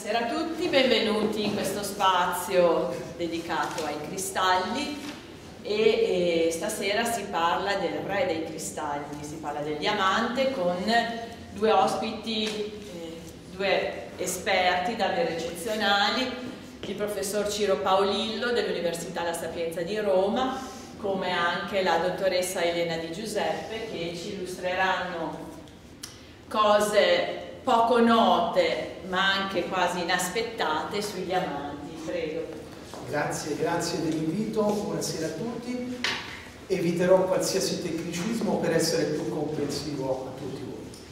Buonasera a tutti, benvenuti in questo spazio dedicato ai cristalli e stasera si parla del re dei cristalli, si parla del diamante con due ospiti, due esperti davvero eccezionali, il professor Ciro Paolillo dell'Università La Sapienza di Roma, come anche la dottoressa Elena Di Giuseppe, che ci illustreranno cose poco note ma anche quasi inaspettate sui diamanti. Prego. Grazie dell'invito, buonasera a tutti. Eviterò qualsiasi tecnicismo per essere più comprensivo a tutti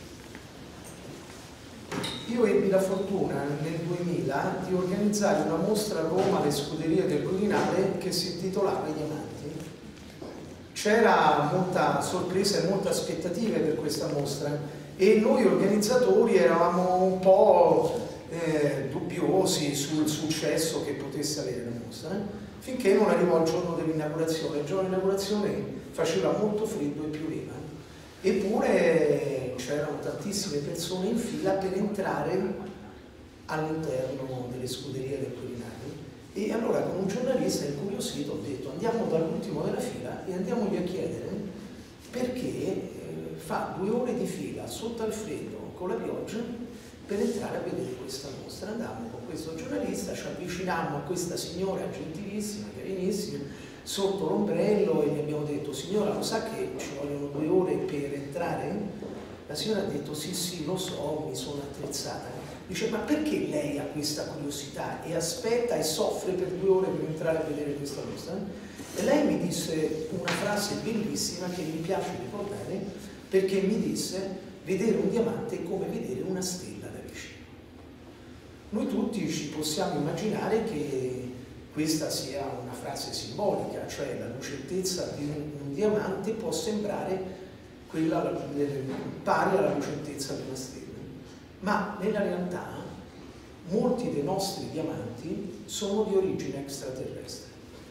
voi. Io ebbi la fortuna nel 2000 di organizzare una mostra a Roma alle Scuderie del Quirinale che si intitolava I Diamanti. C'era molta sorpresa e molte aspettative per questa mostra e noi organizzatori eravamo un po' dubbiosi sul successo che potesse avere la mostra, finché non arrivò il giorno dell'inaugurazione. Il giorno dell'inaugurazione faceva molto freddo e pioveva, eppure c'erano tantissime persone in fila per entrare all'interno delle Scuderie del Quirinale. E allora, con un giornalista incuriosito, ho detto: andiamo dall'ultimo della fila e andiamogli a chiedere perché fa 2 ore di fila sotto al freddo con la pioggia per entrare a vedere questa mostra. Andammo con questo giornalista, ci avvicinammo a questa signora gentilissima, carinissima, sotto l'ombrello, e gli abbiamo detto: signora, lo sa che ci vogliono 2 ore per entrare? La signora ha detto: sì, lo so, mi sono attrezzata. Dice: ma perché lei ha questa curiosità e aspetta e soffre per 2 ore per entrare a vedere questa mostra? E lei mi disse una frase bellissima che mi piace ricordare, perché mi disse: vedere un diamante è come vedere una stella da vicino. Noi tutti ci possiamo immaginare che questa sia una frase simbolica, cioè la lucentezza di un diamante può sembrare quella pari alla lucentezza di una stella, ma nella realtà molti dei nostri diamanti sono di origine extraterrestre.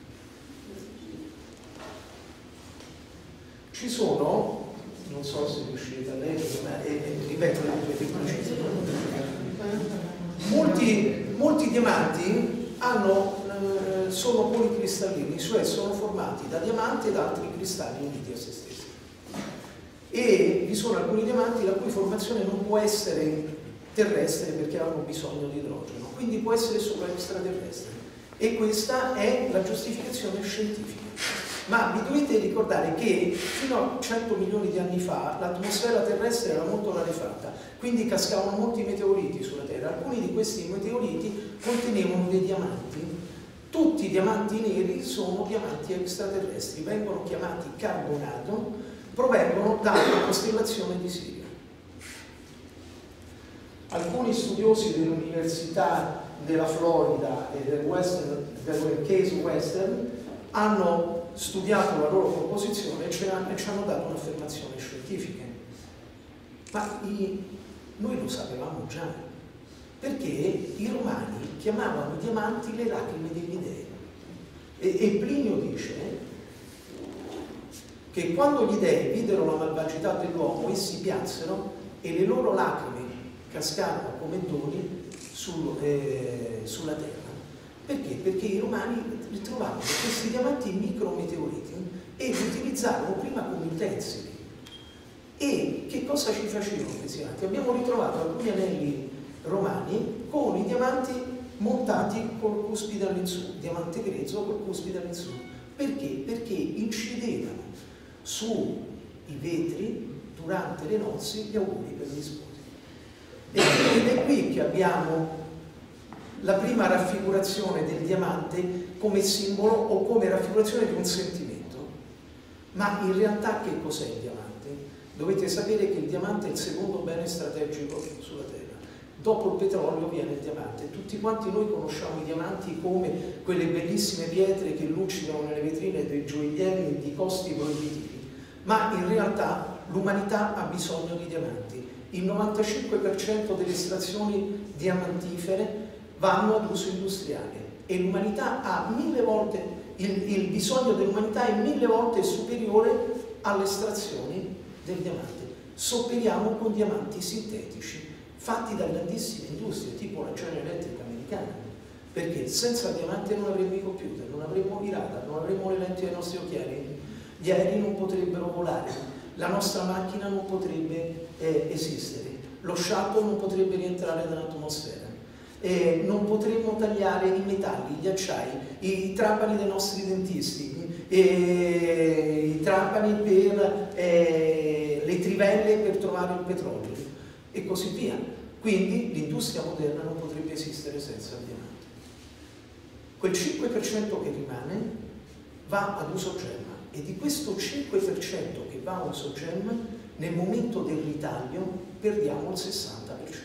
Ci sono, non so se riuscite a leggere, ma ripeto le due tecnicità. Molti diamanti sono policristallini, cioè sono formati da diamanti ed altri cristalli uniti a se stessi. E vi sono alcuni diamanti la cui formazione non può essere terrestre perché hanno bisogno di idrogeno, quindi può essere solo extraterrestre. E questa è la giustificazione scientifica. Ma vi dovete ricordare che fino a 100 milioni di anni fa l'atmosfera terrestre era molto rarefatta, quindi cascavano molti meteoriti sulla Terra. Alcuni di questi meteoriti contenevano dei diamanti. Tutti i diamanti neri sono diamanti extraterrestri, vengono chiamati carbonato, provengono dalla costellazione di Sirio. Alcuni studiosi dell'Università della Florida e del Case Western hanno studiato la loro composizione e ci hanno dato un'affermazione scientifica. Ma noi lo sapevamo già, perché i romani chiamavano i diamanti le lacrime degli dei. E Plinio dice che quando gli dei videro la malvagità dell'uomo, essi piansero e le loro lacrime cascarono come doni sulla terra. Perché? Perché i romani ritrovavano questi diamanti micrometeoriti e li utilizzarono prima come utensili. E che cosa ci facevano questi diamanti? Abbiamo ritrovato alcuni anelli romani con i diamanti montati col cuspide all'insù, diamante grezzo col cuspide all'insù. Perché? Perché incidevano sui vetri durante le nozze gli auguri per gli sposi. Ed è qui che abbiamo la prima raffigurazione del diamante come simbolo o come raffigurazione di un sentimento. Ma in realtà che cos'è il diamante? Dovete sapere che il diamante è il secondo bene strategico sulla Terra. Dopo il petrolio viene il diamante. Tutti quanti noi conosciamo i diamanti come quelle bellissime pietre che luccicano nelle vetrine dei gioielli di costi proibitivi. Ma in realtà l'umanità ha bisogno di diamanti. Il 95% delle estrazioni diamantifere vanno ad uso industriale e l'umanità ha 1000 volte, il bisogno dell'umanità è 1000 volte superiore alle estrazioni del diamante. Soperiamo con diamanti sintetici fatti da grandissime industrie, tipo la General Electric americana, perché senza il diamante non avremmo i computer, non avremmo i radar, non avremmo le lenti dei nostri occhiali, gli aerei non potrebbero volare, la nostra macchina non potrebbe esistere, lo shuttle non potrebbe rientrare dall'atmosfera, non potremmo tagliare i metalli, gli acciai, i trapani dei nostri dentisti, i trapani per le trivelle per trovare il petrolio e così via. Quindi l'industria moderna non potrebbe esistere senza il diamante. Quel 5% che rimane va ad uso gemma, e di questo 5% che va a uso gemma, nel momento del ritaglio perdiamo il 60%.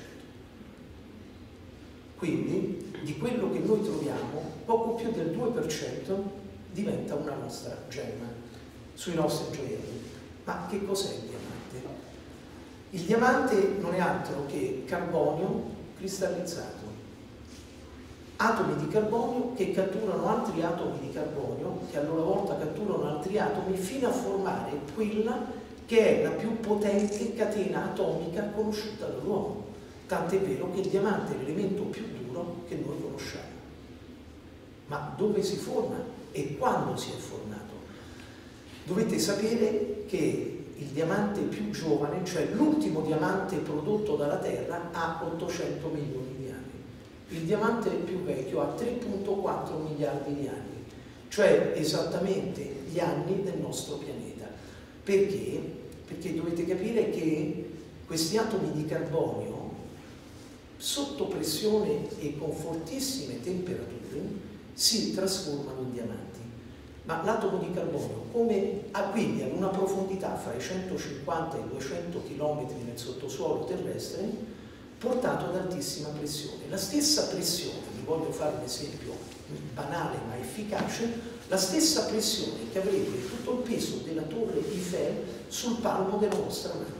Quindi di quello che noi troviamo, poco più del 2% diventa una nostra gemma sui nostri gioielli. Ma che cos'è il diamante? Il diamante non è altro che carbonio cristallizzato, atomi di carbonio che catturano altri atomi di carbonio, che a loro volta catturano altri atomi, fino a formare quella che è la più potente catena atomica conosciuta dall'uomo. Tant'è vero che il diamante è l'elemento più duro che noi conosciamo. Ma dove si forma e quando si è formato? Dovete sapere che il diamante più giovane, cioè l'ultimo diamante prodotto dalla Terra, ha 800 milioni di anni. Il diamante più vecchio ha 3,4 miliardi di anni, cioè esattamente gli anni del nostro pianeta. Perché? Perché dovete capire che questi atomi di carbonio, sotto pressione e con fortissime temperature, si trasformano in diamanti. Ma l'atomo di carbonio, come quindi ad una profondità fra i 150 e i 200 km nel sottosuolo terrestre, portato ad altissima pressione. La stessa pressione, vi voglio fare un esempio banale ma efficace, la stessa pressione che avrebbe tutto il peso della torre Eiffel sul palmo della vostra mano.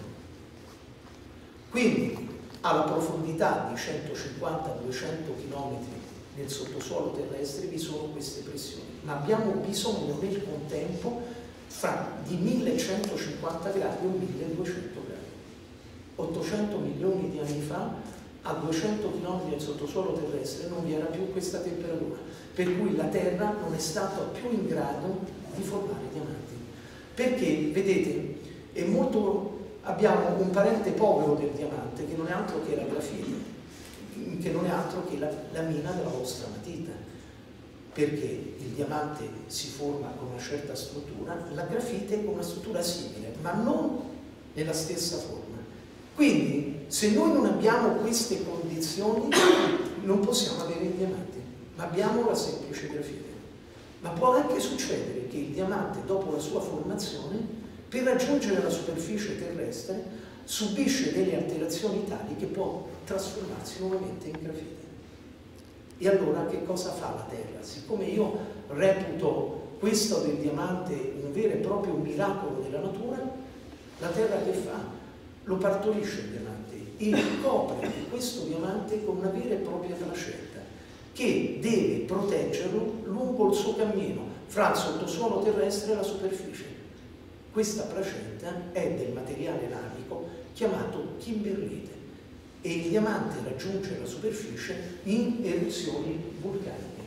Quindi alla profondità di 150-200 km nel sottosuolo terrestre vi sono queste pressioni, ma abbiamo bisogno nel contempo di 1150 gradi o 1200 gradi. 800 milioni di anni fa, a 200 km nel sottosuolo terrestre non vi era più questa temperatura, per cui la Terra non è stata più in grado di formare diamanti. Perché, vedete, abbiamo un parente povero del diamante che non è altro che la grafite, che non è altro che la mina della vostra matita, perché il diamante si forma con una certa struttura, la grafite con una struttura simile, ma non nella stessa forma. Quindi, se noi non abbiamo queste condizioni, non possiamo avere il diamante, ma abbiamo la semplice grafite. Ma può anche succedere che il diamante, dopo la sua formazione, per raggiungere la superficie terrestre, subisce delle alterazioni tali che può trasformarsi nuovamente in grafite. E allora che cosa fa la Terra? Siccome io reputo questo del diamante un vero e proprio miracolo della natura, la Terra che fa? Lo partorisce il diamante e copre questo diamante con una vera e propria placenta che deve proteggerlo lungo il suo cammino fra il sottosuolo terrestre e la superficie. Questa placenta è del materiale lamico chiamato kimberlite e il diamante raggiunge la superficie in eruzioni vulcaniche.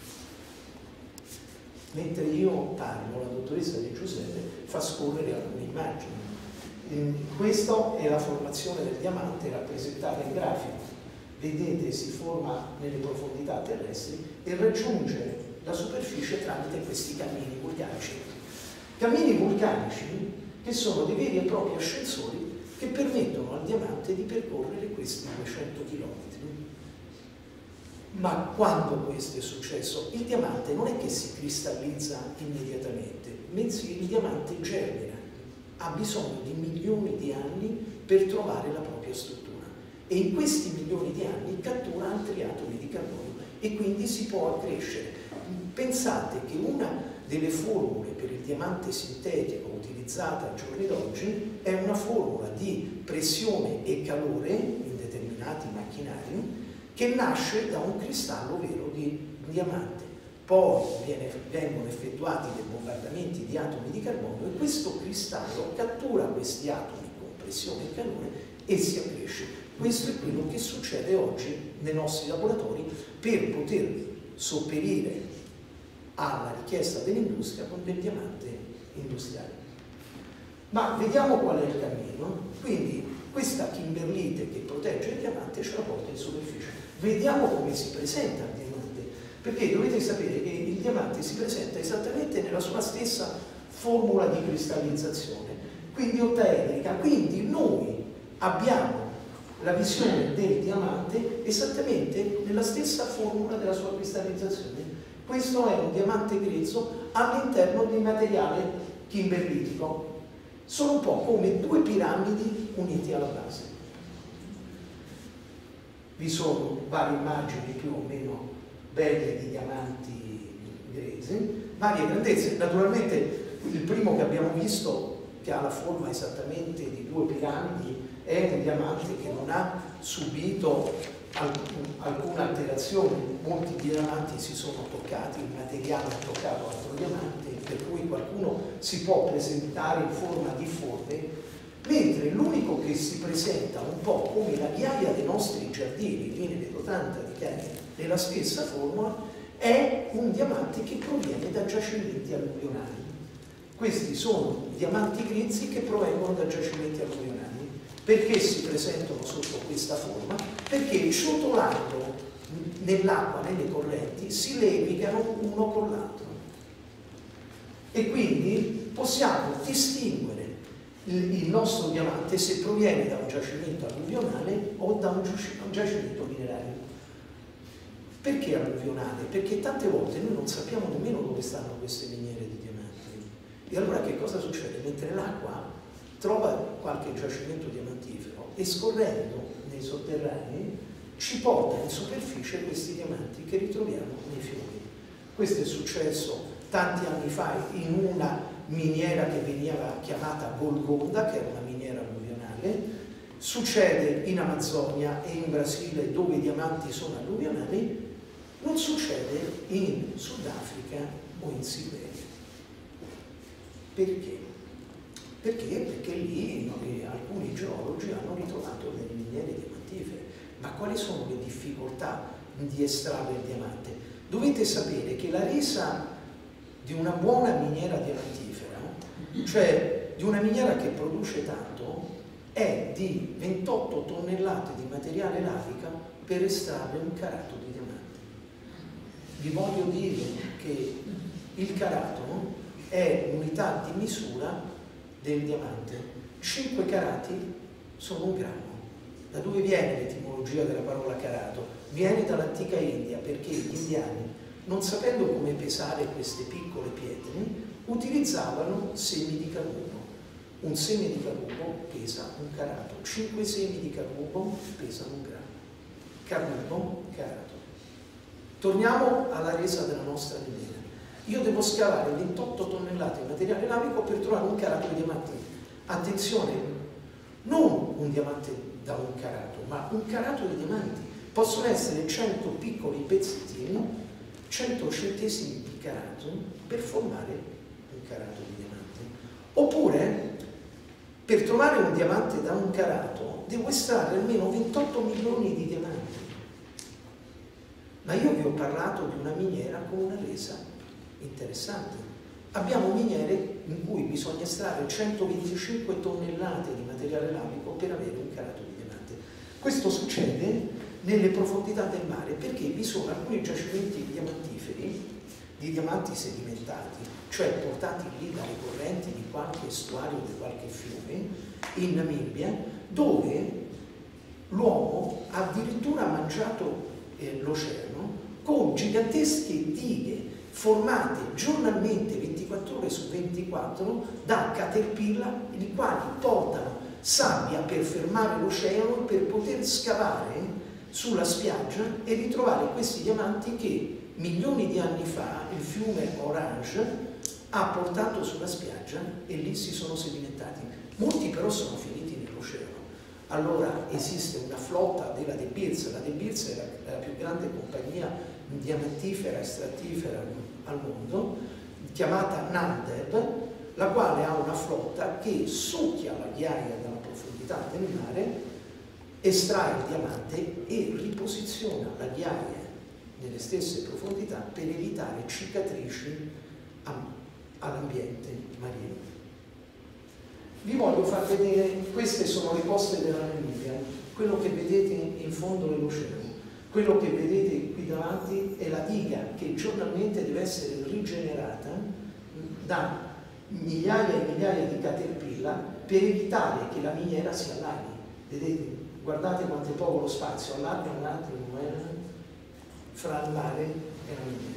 Mentre io parlo, la dottoressa De Giuseppe fa scorrere alcune immagini. Questa è la formazione del diamante rappresentata in grafico. Vedete, si forma nelle profondità terrestri e raggiunge la superficie tramite questi cammini vulcanici. Cammini vulcanici che sono dei veri e propri ascensori che permettono al diamante di percorrere questi 200 km. Ma quando questo è successo, il diamante non è che si cristallizza immediatamente, bensì il diamante germina. Ha bisogno di milioni di anni per trovare la propria struttura e in questi milioni di anni cattura altri atomi di carbonio e quindi si può accrescere. Pensate che una delle formule per il diamante sintetico utilizzata ai giorni d'oggi è una formula di pressione e calore in determinati macchinari che nasce da un cristallo vero di diamante. Poi vengono effettuati dei bombardamenti di atomi di carbonio e questo cristallo cattura questi atomi con pressione e calore e si accresce. Questo è quello che succede oggi nei nostri laboratori per poter sopperire alla richiesta dell'industria con del diamante industriale. Ma vediamo qual è il cammino. Quindi questa kimberlite che protegge il diamante ce la porta in superficie. Vediamo come si presenta il diamante, perché dovete sapere che il diamante si presenta esattamente nella sua stessa formula di cristallizzazione, quindi ottaedrica. Quindi noi abbiamo la visione del diamante esattamente nella stessa formula della sua cristallizzazione. Questo è un diamante grezzo all'interno di materiale kimberlitico. Sono un po' come due piramidi uniti alla base. Vi sono varie immagini più o meno belle di diamanti grezzi, varie grandezze. Naturalmente il primo che abbiamo visto, che ha la forma esattamente di due piramidi, è un diamante che non ha subito alcuna alterazione. Molti diamanti si sono toccati, il materiale ha toccato altro diamante, per cui qualcuno si può presentare in forma difforme, mentre l'unico che si presenta un po' come la ghiaia dei nostri giardini, lì ne vedo tanta di ghiaia, nella stessa forma, è un diamante che proviene da giacimenti alluvionali. Questi sono diamanti grezzi che provengono da giacimenti alluvionali. Perché si presentano sotto questa forma? Perché ciotolando nell'acqua, nelle correnti, si levigano uno con l'altro. E quindi possiamo distinguere il nostro diamante se proviene da un giacimento alluvionale o da un giacimento minerario. Perché alluvionale? Perché tante volte noi non sappiamo nemmeno dove stanno queste miniere di diamanti. E allora che cosa succede? Mentre l'acqua trova qualche giacimento diamantifero e scorrendo nei sotterranei ci porta in superficie questi diamanti che ritroviamo nei fiumi. Questo è successo tanti anni fa in una miniera che veniva chiamata Golconda, che era una miniera alluvionale. Succede in Amazzonia e in Brasile, dove i diamanti sono alluvionali. Non succede in Sudafrica o in Siberia. Perché? Perché lì alcuni geologi hanno ritrovato delle miniere diamantifere. Ma quali sono le difficoltà di estrarre il diamante? Dovete sapere che la resa di una buona miniera diamantifera, cioè di una miniera che produce tanto, è di 28 tonnellate di materiale lavica per estrarre un carato di diamante. Vi voglio dire che il carato è unità di misura del diamante. 5 carati sono un grammo. Da dove viene l'etimologia della parola carato? Viene dall'antica India, perché gli indiani, non sapendo come pesare queste piccole pietre, utilizzavano semi di carubo. Un seme di carubo pesa un carato, 5 semi di carubo pesano un grammo. Carubo, carato. Torniamo alla resa della nostra miniera. Io devo scavare 28 tonnellate di materiale lavico per trovare un carato di diamante. Attenzione, non un diamante da un carato, ma un carato di diamanti. Possono essere 100 piccoli pezzettini, 100 centesimi di carato per formare un carato di diamante. Oppure, per trovare un diamante da un carato, devo estrarre almeno 28 milioni di diamanti. Ma io vi ho parlato di una miniera con una resa interessante. Abbiamo miniere in cui bisogna estrarre 125 tonnellate di materiale lavico per avere un carato di diamante. Questo succede nelle profondità del mare perché vi sono alcuni giacimenti diamantiferi, di diamanti sedimentati, cioè portati lì dalle correnti di qualche estuario, di qualche fiume, in Namibia, dove l'uomo ha addirittura mangiato l'oceano con gigantesche dighe formate giornalmente 24 ore su 24 da caterpillar, i quali portano sabbia per fermare l'oceano e per poter scavare sulla spiaggia e ritrovare questi diamanti che milioni di anni fa il fiume Orange ha portato sulla spiaggia e lì si sono sedimentati. Molti però sono finiti nell'oceano. Allora esiste una flotta della De Beers. La De Beers è la più grande compagnia diamantifera, estrattifera al mondo, chiamata Namdeb, la quale ha una flotta che succhia la ghiaia dalla profondità del mare estrae il diamante e riposiziona la ghiaia nelle stesse profondità per evitare cicatrici all'ambiente marino. Vi voglio far vedere, queste sono le coste della Namibia, quello che vedete in fondo è l'oceano, quello che vedete qui davanti è la diga che giornalmente deve essere rigenerata da migliaia e migliaia di caterpillar per evitare che la miniera si allaghi. Vedete? Guardate quanto è poco lo spazio, allarga un attimo fra il mare e la miniera.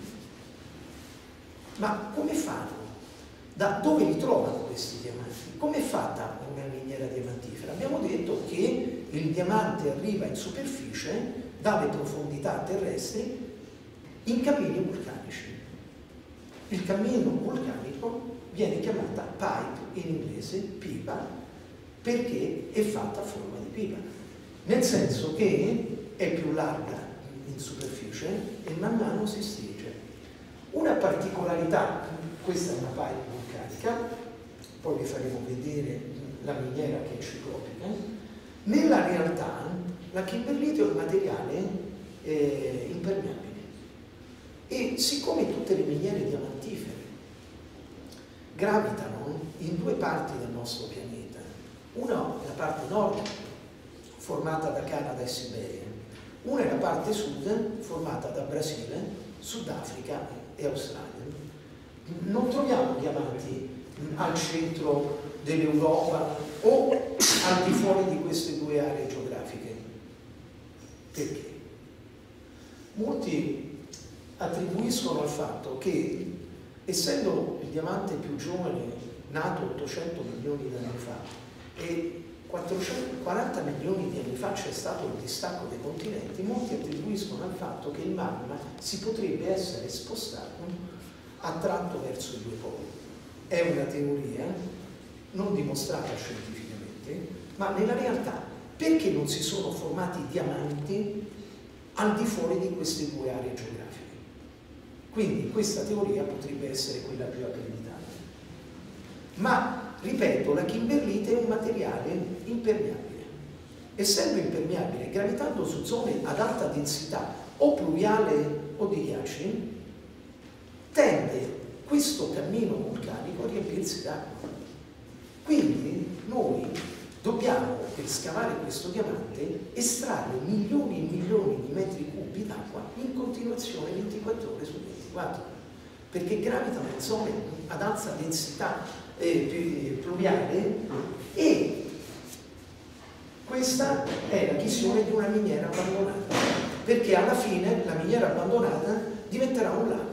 Ma come fanno? Da dove li trovano questi diamanti? Come è fatta una miniera diamantifera? Abbiamo detto che il diamante arriva in superficie dalle profondità terrestri in cammini vulcanici. Il cammino vulcanico viene chiamata pipe in inglese, pipa, perché è fatta a forma di pipa, nel senso che è più larga in superficie e man mano si stringe. Una particolarità, questa è una pipe vulcanica, poi vi faremo vedere la miniera che è ciclopica. Nella realtà la kimberlite è un materiale impermeabile e siccome tutte le miniere diamantifere gravitano in due parti del nostro pianeta, una è la parte nord formata da Canada e Siberia, una è la parte sud formata da Brasile, Sudafrica e Australia. Non troviamo diamanti al centro dell'Europa o al di fuori di queste due aree geografiche. Perché? Molti attribuiscono al fatto che, essendo il diamante più giovane nato 800 milioni di anni fa e 440 milioni di anni fa c'è stato il distacco dei continenti, molti attribuiscono al fatto che il magma si potrebbe essere spostato attratto verso i due poli. È una teoria non dimostrata scientificamente, ma nella realtà perché non si sono formati diamanti al di fuori di queste due aree geografiche? Quindi questa teoria potrebbe essere quella più accreditata. Ma, ripeto, la kimberlite è un materiale impermeabile. Essendo impermeabile, gravitando su zone ad alta densità o pluviale o di ghiacci, tende questo cammino vulcanico a riempirsi d'acqua. Quindi noi dobbiamo, per scavare questo diamante, estrarre milioni e milioni di metri cubi d'acqua in continuazione 24 ore su 24, perché gravitano in zone ad alta densità pluviale e questa è la visione di una miniera abbandonata, perché alla fine la miniera abbandonata diventerà un lago.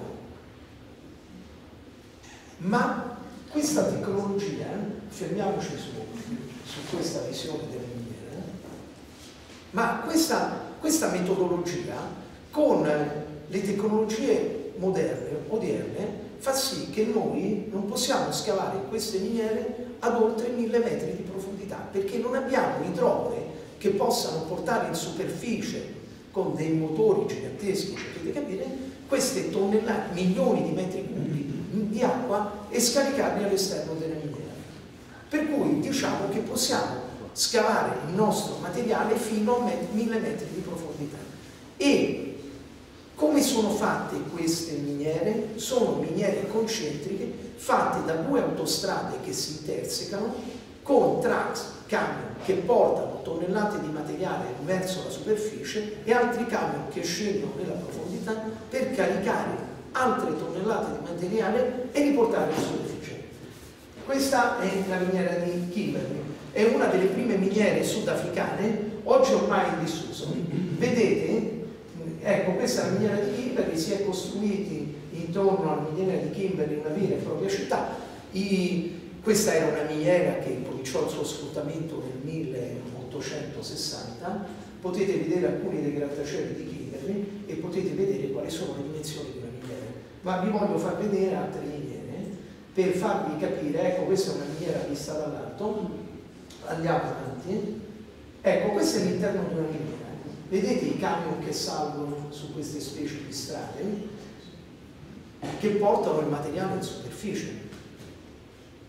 Ma questa tecnologia, fermiamoci su questa visione della miniera, ma questa metodologia con le tecnologie moderne, odierne, fa sì che noi non possiamo scavare queste miniere ad oltre 1000 metri di profondità, perché non abbiamo idrovore che possano portare in superficie con dei motori giganteschi, potete capire, queste tonnellate, milioni di metri cubi di acqua e scaricarli all'esterno della miniera. Per cui diciamo che possiamo scavare il nostro materiale fino a 1000 metri di profondità. E come sono fatte queste miniere? Sono miniere concentriche fatte da due autostrade che si intersecano con trucks, camion che portano tonnellate di materiale verso la superficie e altri camion che scendono nella profondità per caricare altre tonnellate di materiale e riportarle in superficie. Questa è la miniera di Kimberley, è una delle prime miniere sudafricane, oggi ormai in disuso. Vedete? Ecco, questa è la miniera di Kimberley, si è costruiti intorno alla miniera di Kimberley una vera e propria città. Questa era una miniera che cominciò il suo sfruttamento nel 1860. Potete vedere alcuni dei grattacieli di Kimberley e potete vedere quali sono le dimensioni di una miniera. Ma vi voglio far vedere altre miniere per farvi capire. Ecco, questa è una miniera vista dall'alto. Andiamo avanti. Ecco, questo è l'interno di una miniera. Vedete i camion che salgono su queste specie di strade che portano il materiale in superficie.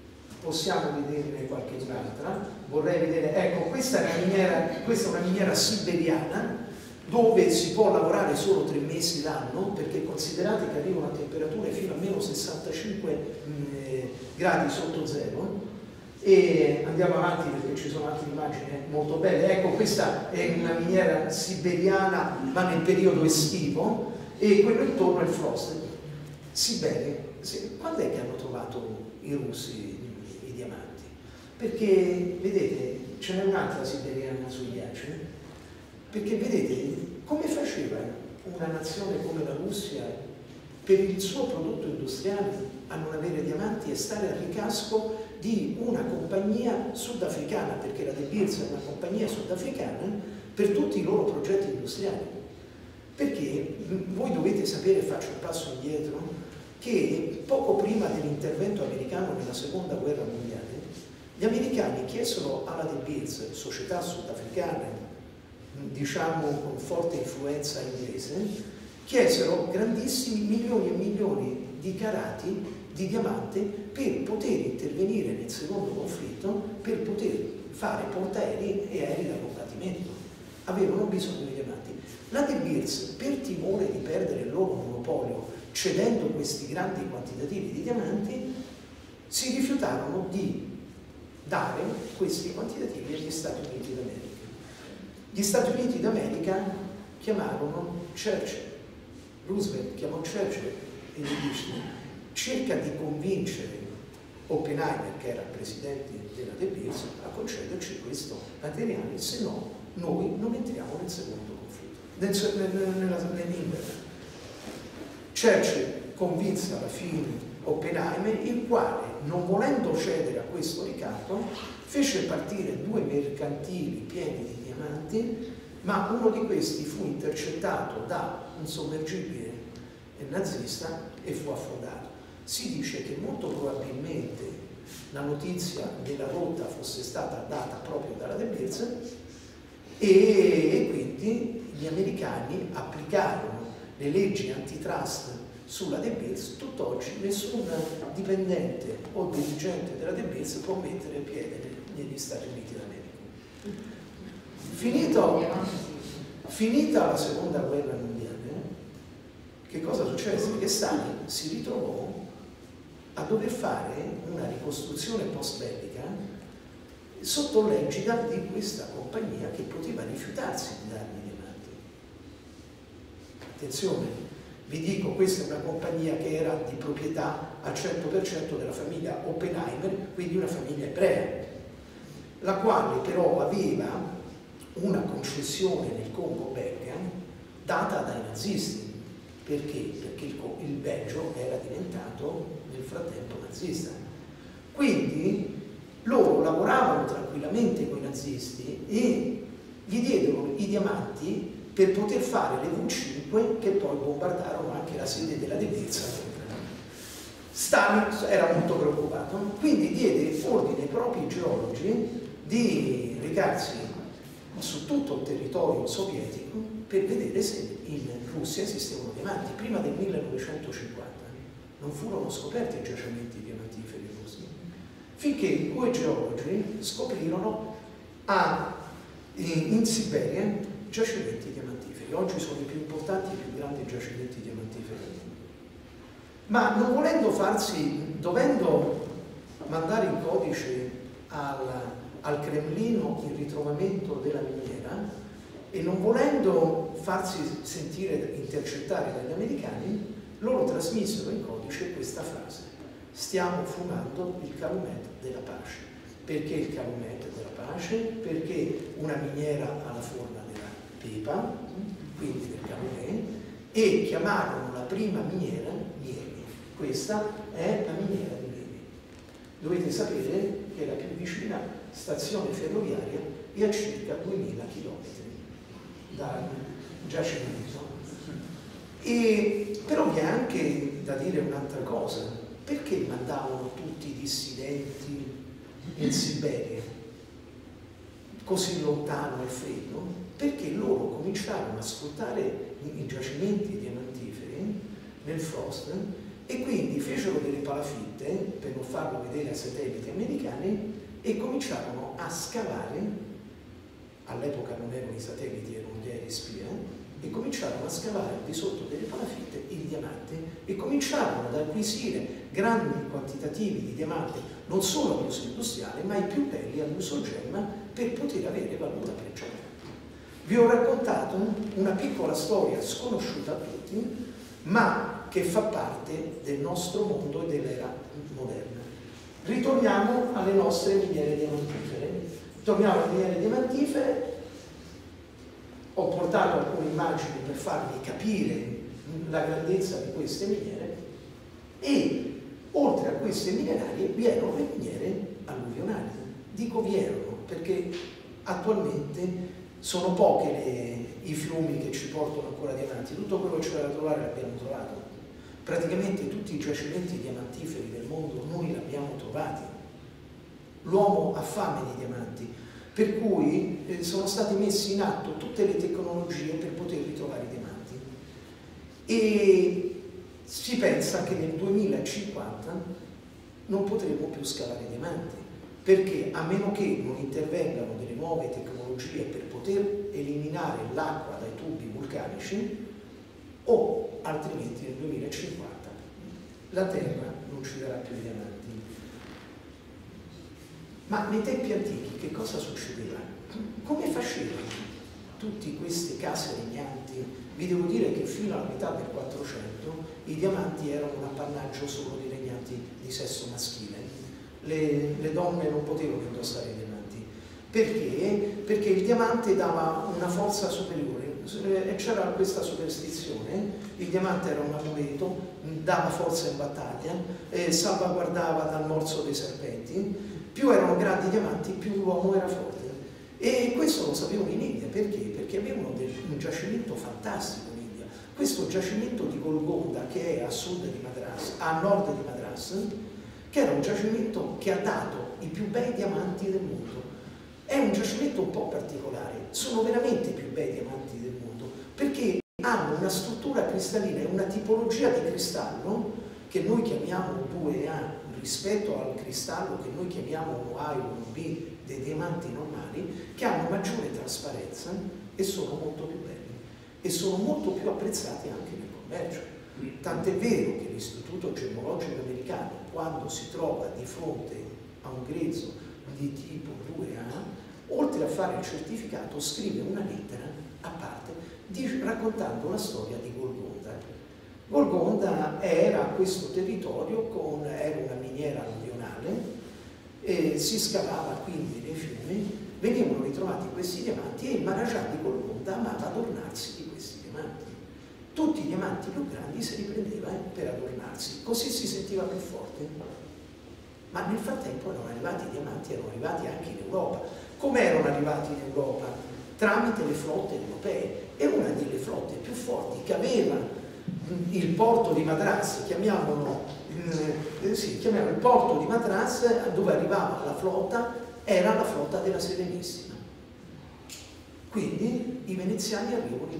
possiamo vederne qualche un'altra. Vorrei vedere, ecco, questa è una miniera siberiana dove si può lavorare solo 3 mesi l'anno, perché considerate che arrivano a temperature fino a meno 65 gradi sotto zero. E andiamo avanti perché ci sono altre immagini molto belle. Ecco, questa è una miniera siberiana ma nel periodo estivo, e quello intorno è il frost. Siberia, quando è che hanno trovato i russi i diamanti? Perché vedete, ce n'è un'altra siberiana sui ghiacci, perché vedete come faceva una nazione come la Russia per il suo prodotto industriale a non avere diamanti e stare a ricasco di una compagnia sudafricana, perché la De Beers è una compagnia sudafricana, per tutti i loro progetti industriali. Perché voi dovete sapere, faccio un passo indietro, che poco prima dell'intervento americano nella seconda guerra mondiale, gli americani chiesero alla De Beers, società sudafricana, diciamo con forte influenza inglese, chiesero grandissimi milioni e milioni di carati di diamante per poter intervenire nel secondo conflitto, per poter fare portaerei e aerei da combattimento. Avevano bisogno di diamanti. La De Beers, per timore di perdere il loro monopolio cedendo questi grandi quantitativi di diamanti, si rifiutarono di dare questi quantitativi agli Stati Uniti d'America. Gli Stati Uniti d'America chiamarono Churchill, Roosevelt chiamò Churchill e gli disse: cerca di convincere Oppenheimer, che era il presidente della De Beers, a concederci questo materiale, se no noi non entriamo nel secondo conflitto, nell'Inghilterra. Churchill convinse alla fine Oppenheimer, il quale, non volendo cedere a questo ricatto, fece partire 2 mercantili pieni di diamanti, ma uno di questi fu intercettato da un sommergibile nazista e fu affondato. Si dice che molto probabilmente la notizia della rotta fosse stata data proprio dalla De Beers, e quindi gli americani applicarono le leggi antitrust sulla De Beers. Tutt'oggi nessun dipendente o dirigente della De Beers può mettere piede negli Stati Uniti d'America. Finita la seconda guerra mondiale, che cosa successe? Che Stalin si ritrovò a dover fare una ricostruzione post-bellica sotto l'egida di questa compagnia che poteva rifiutarsi di dargli i diamanti. Attenzione, vi dico, questa è una compagnia che era di proprietà al 100% della famiglia Oppenheimer, quindi una famiglia ebrea, la quale però aveva una concessione nel Congo belga data dai nazisti. Perché? Perché il Belgio era diventato nel frattempo nazista. Quindi loro lavoravano tranquillamente con i nazisti e gli diedero i diamanti per poter fare le V5 che poi bombardarono anche la sede della De Beers. Stalin era molto preoccupato, quindi diede ordine ai propri geologi di recarsi su tutto il territorio sovietico per vedere se in Russia esistevano diamanti. Prima del 1950 non furono scoperti i giacimenti diamantiferi russi, finché 2 geologi scoprirono in Siberia giacimenti diamantiferi. Oggi sono i più importanti e più grandi giacimenti diamantiferi del mondo. Ma non dovendo mandare in codice al Cremlino il ritrovamento della miniera e non volendo farsi sentire intercettare dagli americani, loro trasmisero in codice questa frase: stiamo fumando il calumet della pace. Perché il calumet della pace? Perché una miniera ha la forma della pepa, quindi del calumet, e chiamarono la prima miniera Niemi. Questa è la miniera di Niemi. Dovete sapere che la più vicina stazione ferroviaria è a circa 2000 km dal giacimento. Però vi è anche da dire un'altra cosa: perché mandavano tutti i dissidenti in Siberia così lontano al freddo? Perché loro cominciarono a sfruttare i giacimenti diamantiferi nel frost E quindi fecero delle palafitte per non farlo vedere ai satelliti americani e cominciarono a scavare, all'epoca non erano i satelliti, erano gli aerei spia, e cominciarono a scavare al di sotto delle palafitte il diamante e cominciarono ad acquisire grandi quantitativi di diamante, non solo all'uso industriale, ma i più belli all'uso gemma, per poter avere valuta pregiata. Vi ho raccontato una piccola storia sconosciuta a tutti, ma che fa parte del nostro mondo e dell'era moderna. Ritorniamo alle nostre miniere diamantifere. Torniamo alle miniere diamantifere. Ho portato alcune immagini per farvi capire la grandezza di queste miniere e oltre a queste minerarie vi erano le miniere alluvionali. Dico vi erano perché attualmente sono poche i fiumi che ci portano ancora diamanti, tutto quello che c'era da trovare l'abbiamo trovato. Praticamente tutti i giacimenti diamantiferi del mondo noi li abbiamo trovati. L'uomo ha fame di diamanti, per cui sono state messe in atto tutte le tecnologie per poter ritrovare i diamanti. E si pensa che nel 2050 non potremo più scavare diamanti, perché a meno che non intervengano delle nuove tecnologie per poter eliminare l'acqua dai tubi vulcanici, o altrimenti nel 2050 la Terra non ci darà più diamanti. Ma nei tempi antichi che cosa succedeva? Come facevano tutte queste case regnanti? Vi devo dire che fino alla metà del 400 i diamanti erano un appannaggio solo di regnanti di sesso maschile. Le donne non potevano indossare i diamanti. Perché? Perché il diamante dava una forza superiore. C'era questa superstizione, il diamante era un amuleto, dava forza in battaglia, salvaguardava dal morso dei serpenti. Più erano grandi i diamanti, più l'uomo era forte. E questo lo sapevano in India, perché? Perché avevano un giacimento fantastico in India. Questo giacimento di Golconda, che è a sud di Madras, a nord di Madras, che era un giacimento che ha dato i più bei diamanti del mondo. È un giacimento un po' particolare, sono veramente i più bei diamanti del mondo, perché hanno una struttura cristallina e una tipologia di cristallo che noi chiamiamo 2A, rispetto al cristallo che noi chiamiamo 1A e 1B dei diamanti normali, che hanno maggiore trasparenza e sono molto più belli e sono molto più apprezzati anche nel commercio. Tant'è vero che l'Istituto Gemmologico Americano, quando si trova di fronte a un grezzo di tipo 2A, oltre a fare il certificato, scrive una lettera a parte raccontando la storia di Golconda. Golconda era questo territorio, era una miniera alluvionale, si scavava quindi nei fiumi, venivano ritrovati questi diamanti e il Maharaja di Golconda amava adornarsi di questi diamanti. Tutti i diamanti più grandi se li prendeva per adornarsi, così si sentiva più forte. Ma nel frattempo erano arrivati i diamanti, erano arrivati anche in Europa. Come erano arrivati in Europa? Tramite le flotte europee. E una delle flotte più forti che aveva il porto di Madras, chiamiamolo il porto di Madras, dove arrivava la flotta, era la flotta della Serenissima. Quindi i veneziani arrivano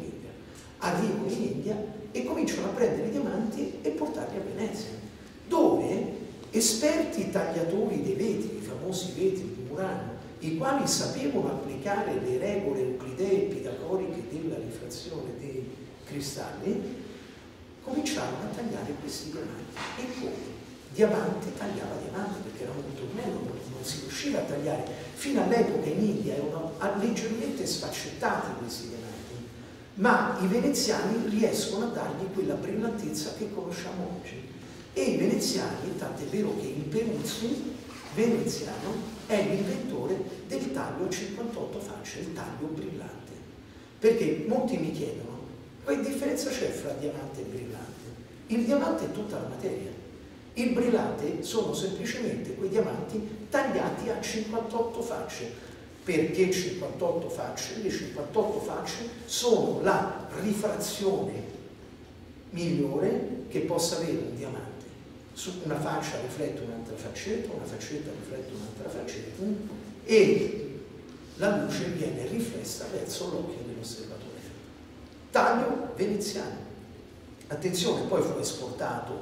in India e cominciano a prendere i diamanti e portarli a Venezia, dove esperti tagliatori dei vetri, i famosi vetri di Murano, i quali sapevano applicare le regole euclidee e pitagoriche della rifrazione dei cristalli, cominciarono a tagliare questi diamanti. E come? Diamante tagliava diamante, perché era molto bello, non si riusciva a tagliare. Fino all'epoca in India erano leggermente sfaccettati questi diamanti, ma i veneziani riescono a dargli quella brillantezza che conosciamo oggi. E i veneziani, tant'è vero che il Peruzzi veneziano è l'inventore del taglio a 58 facce, il taglio brillante. Perché molti mi chiedono, che differenza c'è fra diamante e brillante? Il diamante è tutta la materia, il brillante sono semplicemente quei diamanti tagliati a 58 facce. Perché 58 facce? Le 58 facce sono la rifrazione migliore che possa avere un diamante. Su una faccia riflette un'altra faccetta, una faccetta riflette un'altra faccetta e la luce viene riflessa verso l'occhio dell'osservatore. Taglio veneziano. Attenzione, poi fu esportato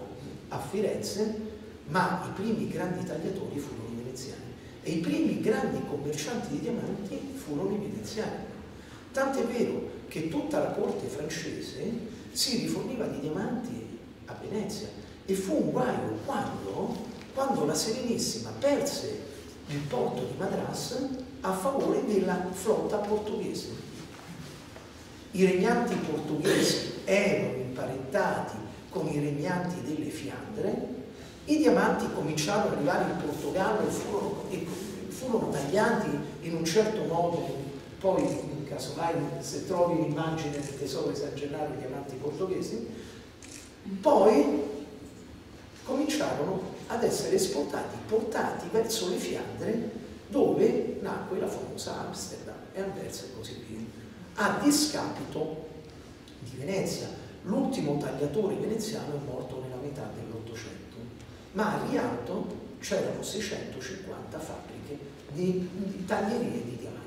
a Firenze, ma i primi grandi tagliatori furono i veneziani e i primi grandi commercianti di diamanti furono i veneziani. Tant'è vero che tutta la corte francese si riforniva di diamanti a Venezia e fu un guaio quando la Serenissima perse il porto di Madras a favore della flotta portoghese. I regnanti portoghesi erano imparentati con i regnanti delle Fiandre, i diamanti cominciarono ad arrivare in Portogallo e furono tagliati in un certo modo. Poi, in caso mai, se trovi l'immagine del tesoro di San Gennaro, i diamanti portoghesi, poi cominciarono ad essere esportati, portati verso le Fiandre, dove nacque la famosa Amsterdam e Anversa e così via, a discapito di Venezia. L'ultimo tagliatore veneziano è morto nella metà dell'Ottocento, ma a Rialto c'erano 650 fabbriche di taglierie di diamanti.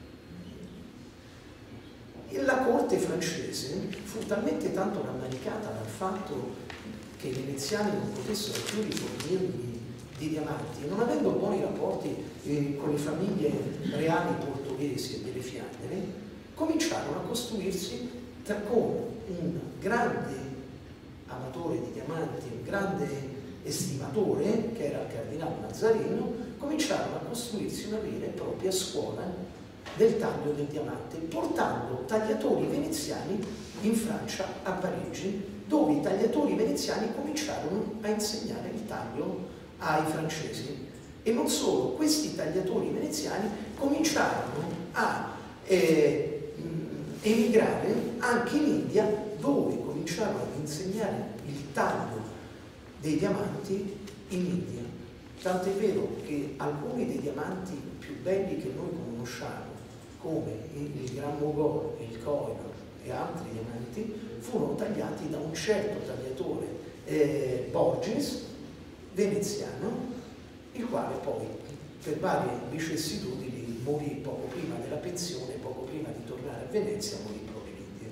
La corte francese fu talmente tanto rammaricata dal fatto che i veneziani non potessero più rifornirli di diamanti, non avendo buoni rapporti con le famiglie reali portoghesi e delle Fiandre, cominciarono a costruirsi con un grande amatore di diamanti, un grande estimatore, che era il cardinale Mazzarino, cominciarono a costruirsi una vera e propria scuola del taglio del diamante, portando tagliatori veneziani in Francia, a Parigi, dove i tagliatori veneziani cominciarono a insegnare il taglio ai francesi. E non solo, questi tagliatori veneziani cominciarono a emigrare anche in India, dove cominciarono ad insegnare il taglio dei diamanti in India. Tant'è vero che alcuni dei diamanti più belli che noi conosciamo, come il Gran Mogol, il Koh-i-Noor e altri diamanti, furono tagliati da un certo tagliatore Borges, veneziano, il quale poi per varie vicissitudini morì poco prima della pensione, poco prima di tornare a Venezia, morì proprio in India.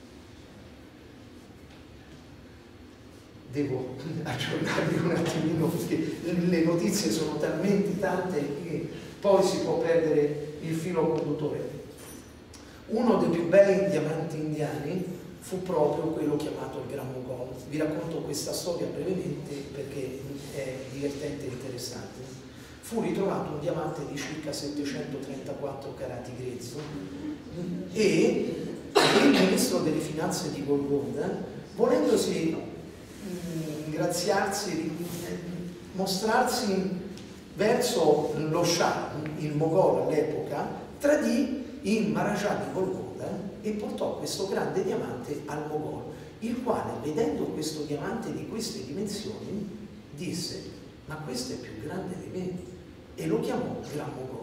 Devo aggiornarmi un attimino perché le notizie sono talmente tante che poi si può perdere il filo conduttore. Uno dei più bei diamanti indiani fu proprio quello chiamato il Gran Mogol. Vi racconto questa storia brevemente perché è divertente e interessante. Fu ritrovato un diamante di circa 734 carati grezzo e il ministro delle finanze di Golconda, volendosi ringraziarsi, mostrarsi verso lo Shah, il Mogol all'epoca, tradì il Maharaja di Golconda e portò questo grande diamante al Mogol, il quale, vedendo questo diamante di queste dimensioni, disse: ma questo è più grande di me, e lo chiamò Gran Mogol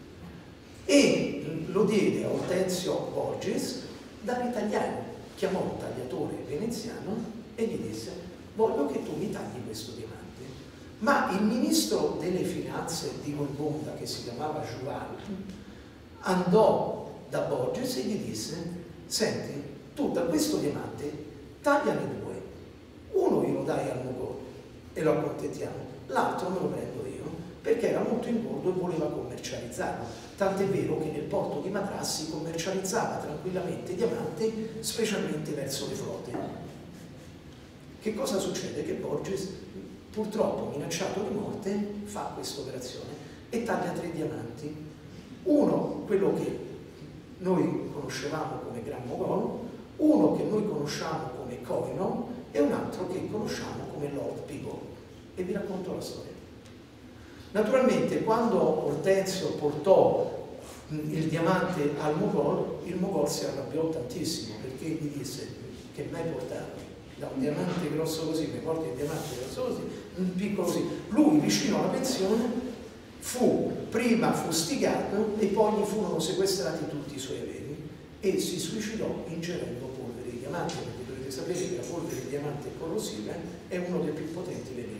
e lo diede a Hortensio Borges da ritagliare. Chiamò un tagliatore veneziano e gli disse: voglio che tu mi tagli questo diamante. Ma il ministro delle finanze di Golconda, che si chiamava Joual, andò da Borges e gli disse: senti, tu da questo diamante tagliane due, uno glielo dai al Mogol e lo accontentiamo, l'altro me lo prendo io, perché era molto in bordo e voleva commercializzarlo. Tant'è vero che nel porto di Madras si commercializzava tranquillamente diamante, specialmente verso le flotte. Che cosa succede? Che Borges, purtroppo minacciato di morte, fa questa operazione e taglia 3 diamanti. Uno, quello che noi conoscevamo come Gran Mogol, uno che noi conosciamo come Koh-i-Noor e un altro che conosciamo come Lord Pigot. E vi racconto la storia. Naturalmente, quando Hortensio portò il diamante al Mogol, il Mogol si arrabbiò tantissimo perché gli disse: che mai portato? Da un diamante grosso così, mi porti il diamante grosso così, un piccolo così. Lui, vicino alla pensione, fu prima fustigato e poi gli furono sequestrati tutti i suoi averi e si suicidò ingerendo polvere di diamante, perché dovete sapere che la polvere di diamante corrosiva è uno dei più potenti veleni.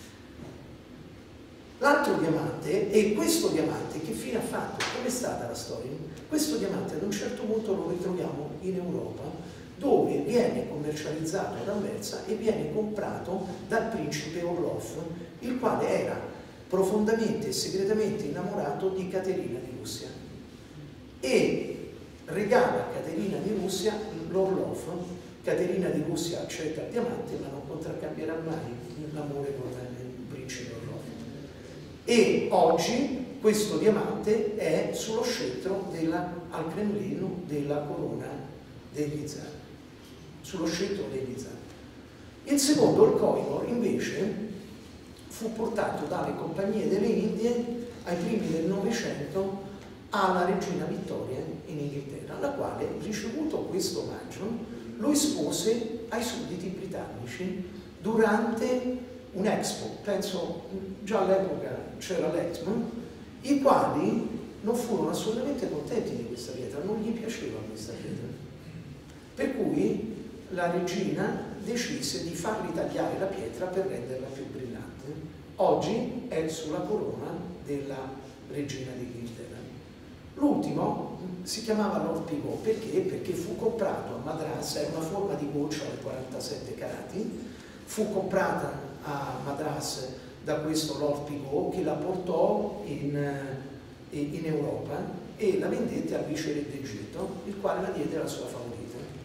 L'altro diamante, e questo diamante che fine ha fatto? Com'è stata la storia? Questo diamante ad un certo punto lo ritroviamo in Europa, dove viene commercializzato ad Anversa e viene comprato dal principe Orloff, il quale era profondamente e segretamente innamorato di Caterina di Russia e regala a Caterina di Russia l'Orloff. Caterina di Russia accetta il diamante, ma non contraccambierà mai l'amore con il principe Orloff. E oggi questo diamante è sullo scettro al Cremlino della corona degli zar, sullo scettro degli zar. Il secondo, il Koh-i-Noor, invece fu portato dalle compagnie delle Indie ai primi del Novecento alla regina Vittoria in Inghilterra, la quale, ricevuto questo omaggio, lo espose ai sudditi britannici durante un Expo. Penso già all'epoca c'era l'Expo, i quali non furono assolutamente contenti di questa pietra, non gli piaceva questa pietra, per cui la regina decise di far ritagliare la pietra per renderla più brillante. Oggi è sulla corona della regina d'Inghilterra. L'ultimo si chiamava Lord Pivot, perché fu comprato a Madras, è una forma di goccia di 47 carati, fu comprata a Madras da questo Lord Pivot, che la portò in Europa e la vendette al viceré d'Egitto, il quale la diede alla sua favorita.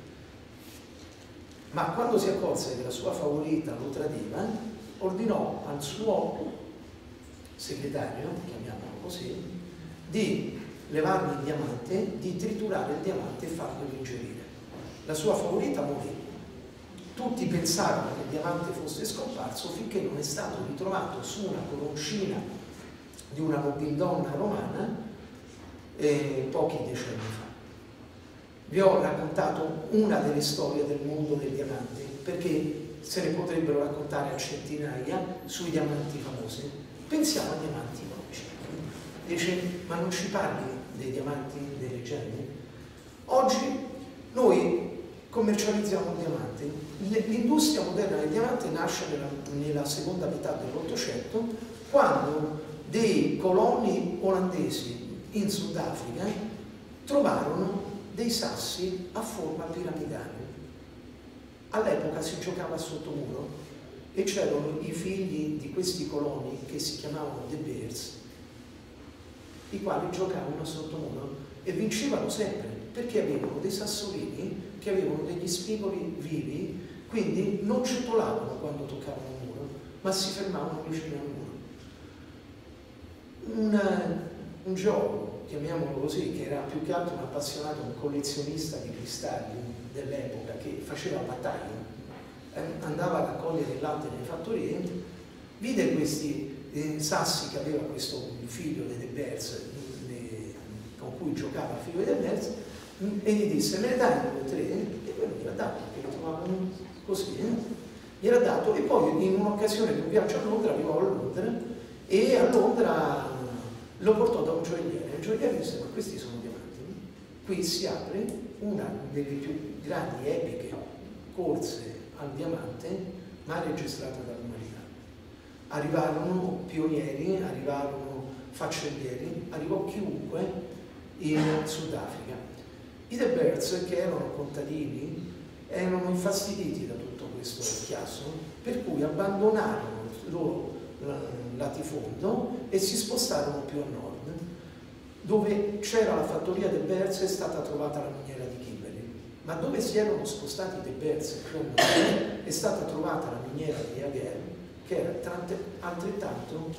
Ma quando si accorse che la sua favorita lo tradiva, ordinò al suo segretario, chiamiamolo così, di levargli il diamante, di triturare il diamante e farlo ingerire. La sua favorita morì. Tutti pensarono che il diamante fosse scomparso finché non è stato ritrovato su una coroncina di una nobildonna romana pochi decenni fa. Vi ho raccontato una delle storie del mondo del diamante, perché se ne potrebbero raccontare a centinaia sui diamanti famosi. Pensiamo ai diamanti oggi. Dice, ma non ci parli dei diamanti delle leggende? Oggi noi commercializziamo il diamante. L'industria moderna del diamante nasce nella seconda metà dell'Ottocento, quando dei coloni olandesi in Sudafrica trovarono dei sassi a forma piramidale. All'epoca si giocava a sottomuro e c'erano i figli di questi coloni che si chiamavano The Bears, i quali giocavano a sottomuro e vincevano sempre perché avevano dei sassolini che avevano degli spigoli vivi, quindi non cetolavano quando toccavano il muro, ma si fermavano vicino al muro. Un geologo, chiamiamolo così, che era più che altro un appassionato, un collezionista di cristalli dell'epoca, che faceva battaglie, andava a raccogliere il latte nelle fattorie, vide questi sassi che aveva questo figlio di De Beers, con cui giocava il figlio di De Beers, e gli disse: me ne dai 2 o 3? E quello gliel'ha dato, perché lo trovavano così, gliel'ha dato. E poi in un'occasione di un viaggio a Londra arrivò a Londra e a Londra lo portò da un gioielliere. Il gioielliere disse: ma questi sono diamanti. Qui si apre una delle più grandi epiche corse al diamante mai registrata dall'umanità. Arrivarono pionieri, arrivarono faccendieri, arrivò chiunque in Sudafrica. I De Beers, che erano contadini, erano infastiditi da tutto questo chiasso, per cui abbandonarono il loro latifondo e si spostarono più a nord, dove c'era la fattoria De Beers. È stata trovata la miniera di Kimberley, ma dove si erano spostati De Beers più a nord è stata trovata la miniera di Ager, che era altrettanto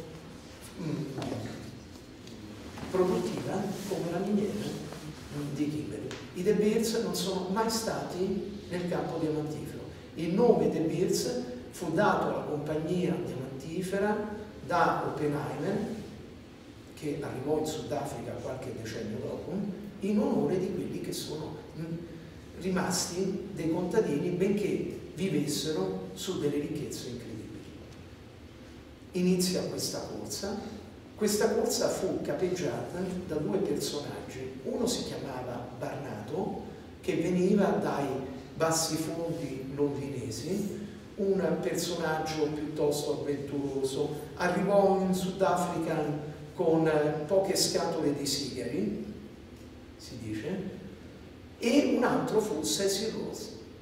produttiva come la miniera di Kimberley. I De Beers non sono mai stati nel campo diamantifero. Il nome De Beers fu dato alla compagnia diamantifera da Oppenheimer, che arrivò in Sudafrica qualche decennio dopo, in onore di quelli che sono rimasti dei contadini, benché vivessero su delle ricchezze incredibili. Inizia questa corsa. Questa corsa fu capeggiata da 2 personaggi. Uno si chiamava Barnato, che veniva dai bassi fondi londinesi, un personaggio piuttosto avventuroso, arrivò in Sudafrica con poche scatole di sigari, si dice, e un altro fu Cecil Rhodes,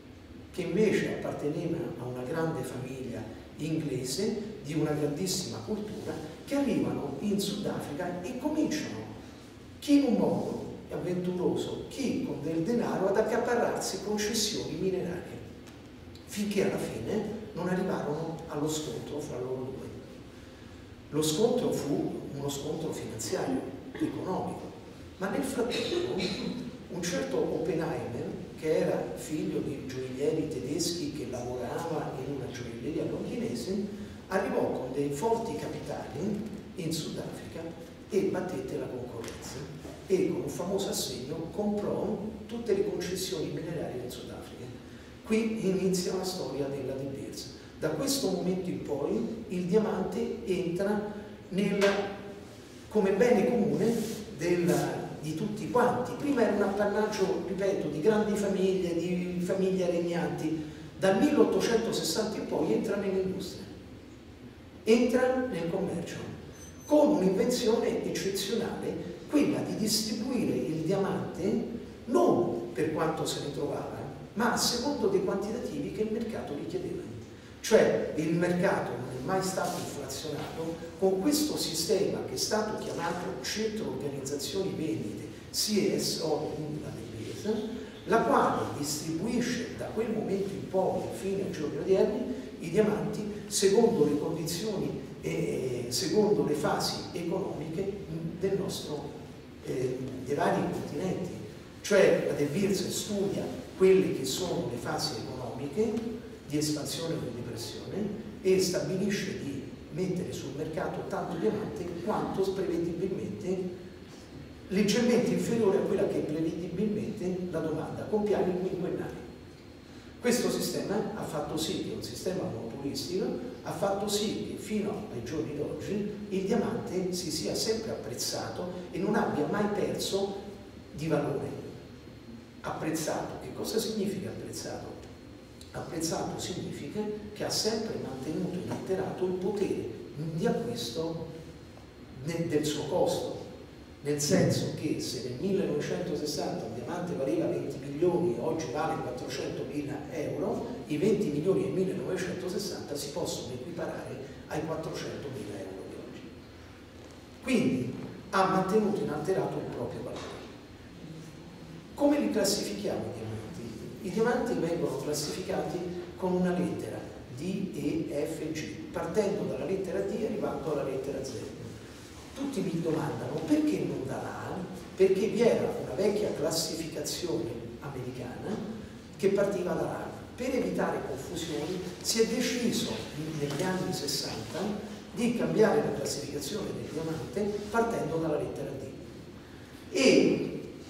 che invece apparteneva a una grande famiglia inglese, di una grandissima cultura, che arrivano in Sudafrica e cominciano, chi in un modo avventuroso, chi con del denaro, ad accaparrarsi concessioni minerarie, finché alla fine non arrivarono allo scontro fra loro due. Lo scontro fu uno scontro finanziario, economico, ma nel frattempo un certo Oppenheimer, che era figlio di gioiellieri tedeschi che lavorava in una gioielleria londinese, arrivò con dei forti capitali in Sudafrica e battette la concorrenza e con un famoso assegno comprò tutte le concessioni minerarie del Sudafrica. Qui inizia la storia della De Beers. Da questo momento in poi il diamante entra come bene comune di tutti quanti. Prima era un appannaggio, ripeto, di grandi famiglie, di famiglie regnanti. Dal 1860 in poi entra nell'industria, entra nel commercio, con un'invenzione eccezionale, quella di distribuire il diamante non per quanto se ne trovava, ma a secondo dei quantitativi che il mercato richiedeva. Cioè il mercato non è mai stato inflazionato con questo sistema che è stato chiamato Centro Organizzazioni Vendite, CSO, la quale distribuisce da quel momento in poi, fino ai giorni odierni, i diamanti secondo le condizioni e secondo le fasi economiche del nostro, dei vari continenti. Cioè la De Beers studia quelle che sono le fasi economiche di espansione o di depressione e stabilisce di mettere sul mercato tanto diamante quanto prevedibilmente leggermente inferiore a quella che è prevedibilmente la domanda, con piani quinquennali. Questo sistema ha fatto sì che un sistema monopolistico ha fatto sì che fino ai giorni d'oggi il diamante si sia sempre apprezzato e non abbia mai perso di valore. Apprezzato, che cosa significa apprezzato? Apprezzato significa che ha sempre mantenuto inalterato il potere di acquisto del suo costo, nel senso che se nel 1960 un diamante valeva 20 milioni e oggi vale 400.000 euro, i 20 milioni del 1960 si possono equiparare ai 400.000 euro di oggi. Quindi ha mantenuto inalterato il proprio valore. Come li classifichiamo i diamanti? I diamanti vengono classificati con una lettera D, E, F, G, partendo dalla lettera D e arrivando alla lettera Z. Tutti mi domandano perché non dalla A? Perché vi era una vecchia classificazione americana che partiva dalla A. Per evitare confusioni si è deciso negli anni 60 di cambiare la classificazione del diamante partendo dalla lettera D. E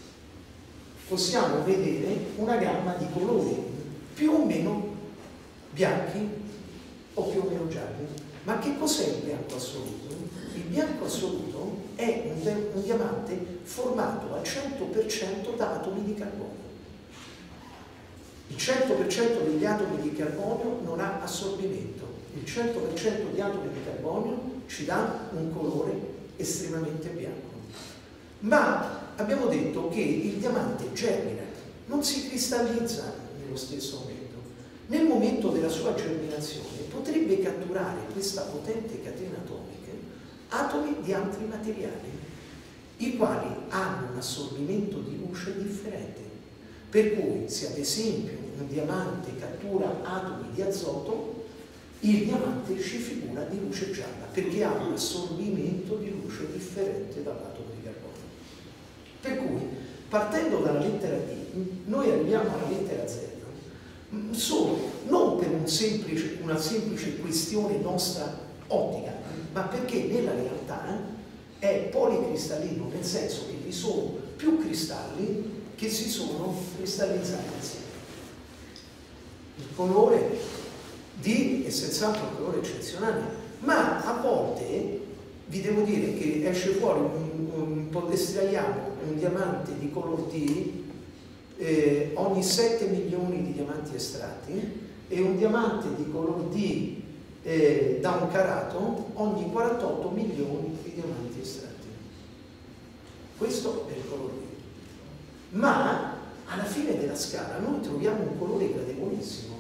possiamo vedere una gamma di colori più o meno bianchi o più o meno gialli. Ma che cos'è il bianco assoluto? Il bianco assoluto è un diamante formato al 100% da atomi di carbonio. Il 100% degli atomi di carbonio non ha assorbimento. Il 100% di atomi di carbonio ci dà un colore estremamente bianco. Ma abbiamo detto che il diamante germina, non si cristallizza nello stesso momento. Nel momento della sua germinazione potrebbe catturare questa potente catena atomica atomi di altri materiali, i quali hanno un assorbimento di luce differente. Per cui se ad esempio un diamante cattura atomi di azoto, il diamante ci figura di luce gialla, perché ha un assorbimento di luce differente dall'atomo di carbonio. Per cui, partendo dalla lettera D, noi arriviamo alla lettera Z, solo non per una semplice questione nostra ottica, ma perché nella realtà è policristallino, nel senso che vi sono più cristalli che si sono cristallizzati insieme. Il colore D è senz'altro un colore eccezionale, ma a volte vi devo dire che esce fuori estraiamo un diamante di color D ogni 7 milioni di diamanti estratti e un diamante di color D da un carato ogni 48 milioni di diamanti estratti. Questo è il colore D. Ma alla fine della scala noi troviamo un colore gradevolissimo,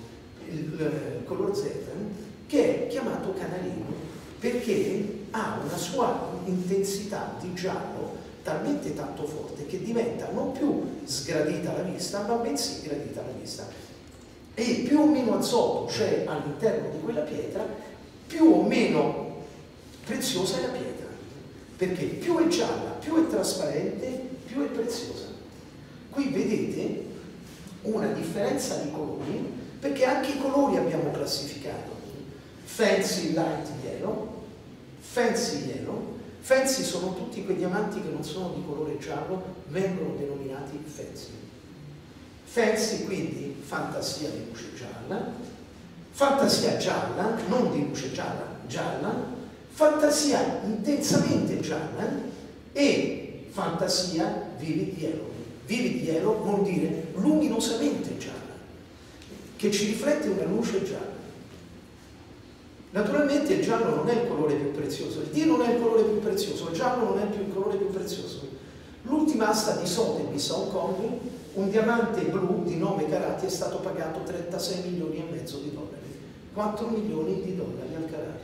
il color Z, che è chiamato canarino perché ha una sua intensità di giallo talmente tanto forte che diventa non più sgradita alla vista, ma bensì gradita alla vista. E più o meno azoto c'è all'interno di quella pietra, più o meno preziosa è la pietra, perché più è gialla, più è trasparente, più è preziosa. Qui vedete una differenza di colori, perché anche i colori abbiamo classificato. Fancy light yellow, fancy yellow. Fancy sono tutti quei diamanti che non sono di colore giallo, vengono denominati fancy. Fancy quindi fantasia di luce gialla, fantasia gialla, non di luce gialla, gialla, fantasia intensamente gialla e fantasia vivid yellow. Vivid yellow vuol dire luminosamente gialla, che ci riflette una luce gialla. Naturalmente il giallo non è il colore più prezioso, il D non è il colore più prezioso, il giallo non è più il colore più prezioso. L'ultima asta di Sotheby's a Hong Kong, un diamante blu di 9 carati è stato pagato 36,5 milioni di dollari, 4 milioni di dollari al carato.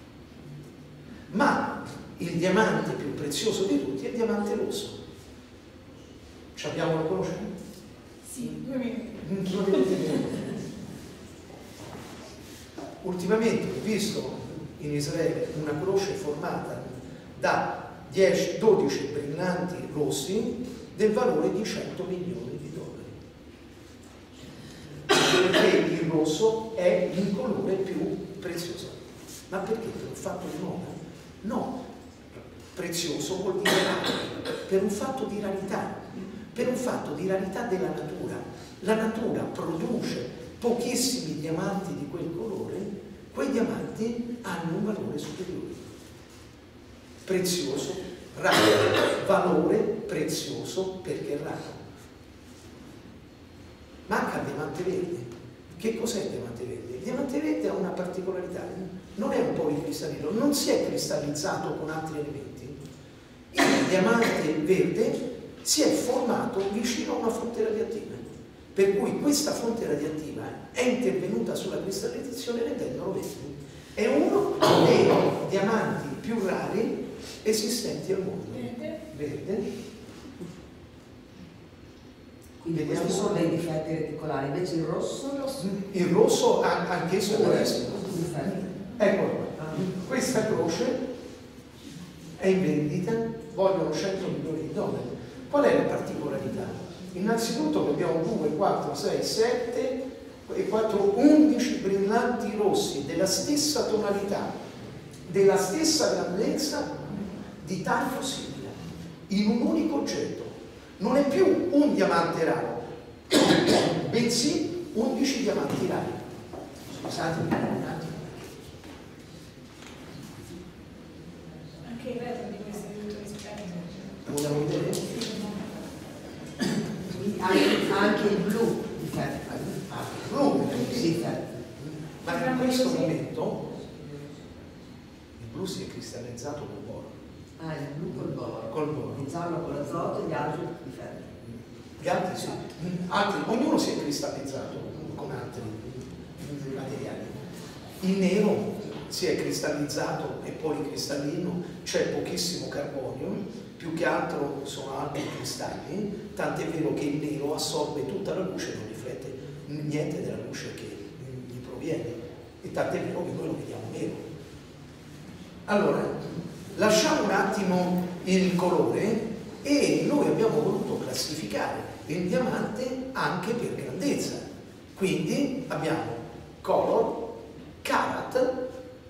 Ma il diamante più prezioso di tutti è il diamante rosso. Ci abbiamo la conoscenza? Sì, 2 minuti. Ultimamente ho visto in Israele una croce formata da 12 brillanti rossi del valore di 100 milioni di dollari. Perché il rosso è il colore più prezioso. Ma perché? Per un fatto di moda? No, prezioso vuol dire raro, per un fatto di rarità, per un fatto di rarità della natura. La natura produce pochissimi diamanti di quel colore, quei diamanti hanno un valore superiore. Prezioso, raro, valore prezioso perché è raro. Manca il diamante verde. Che cos'è il diamante verde? Il diamante verde ha una particolarità, non è un policristallino, non si è cristallizzato con altri elementi. Il diamante verde si è formato vicino a una fonte radioattiva, per cui questa fonte radioattiva è intervenuta sulla cristallizzazione rendendolo verde. È uno dei diamanti più rari esistenti al mondo. Verde. Quindi questi sono dei difetti reticolari, invece il rosso? Il rosso anch'esso è buonissimo. Eccolo qua. Questa croce è in vendita, vogliono 100 milioni di dollari. Qual è la particolarità? Innanzitutto abbiamo 2, 4, 6, 7 e 4, 11 brillanti rossi della stessa tonalità, della stessa grandezza, di taglio simile, in un unico oggetto. Non è più un diamante raro, bensì 11 diamanti rari. Scusatemi un attimo. Anche il retro di questo è tutto rispetto. Vogliamo vedere? Anche il blu difetta. Blu, Sì, ma in questo momento il blu si è cristallizzato col boro. Ah, il blu col boro. Col boro. Il giallo con l'azoto e gli altri difetti. Gli altri sì. Altri, ognuno si è cristallizzato con altri materiali. Il nero si è cristallizzato, è policristallino, c'è pochissimo carbonio, più che altro sono altri cristalli, tant'è vero che il nero assorbe tutta la luce e non riflette niente della luce che gli proviene, e tant'è vero che noi lo vediamo nero. Allora, lasciamo un attimo il colore e noi abbiamo voluto classificare il diamante anche per grandezza. Quindi abbiamo color, carat,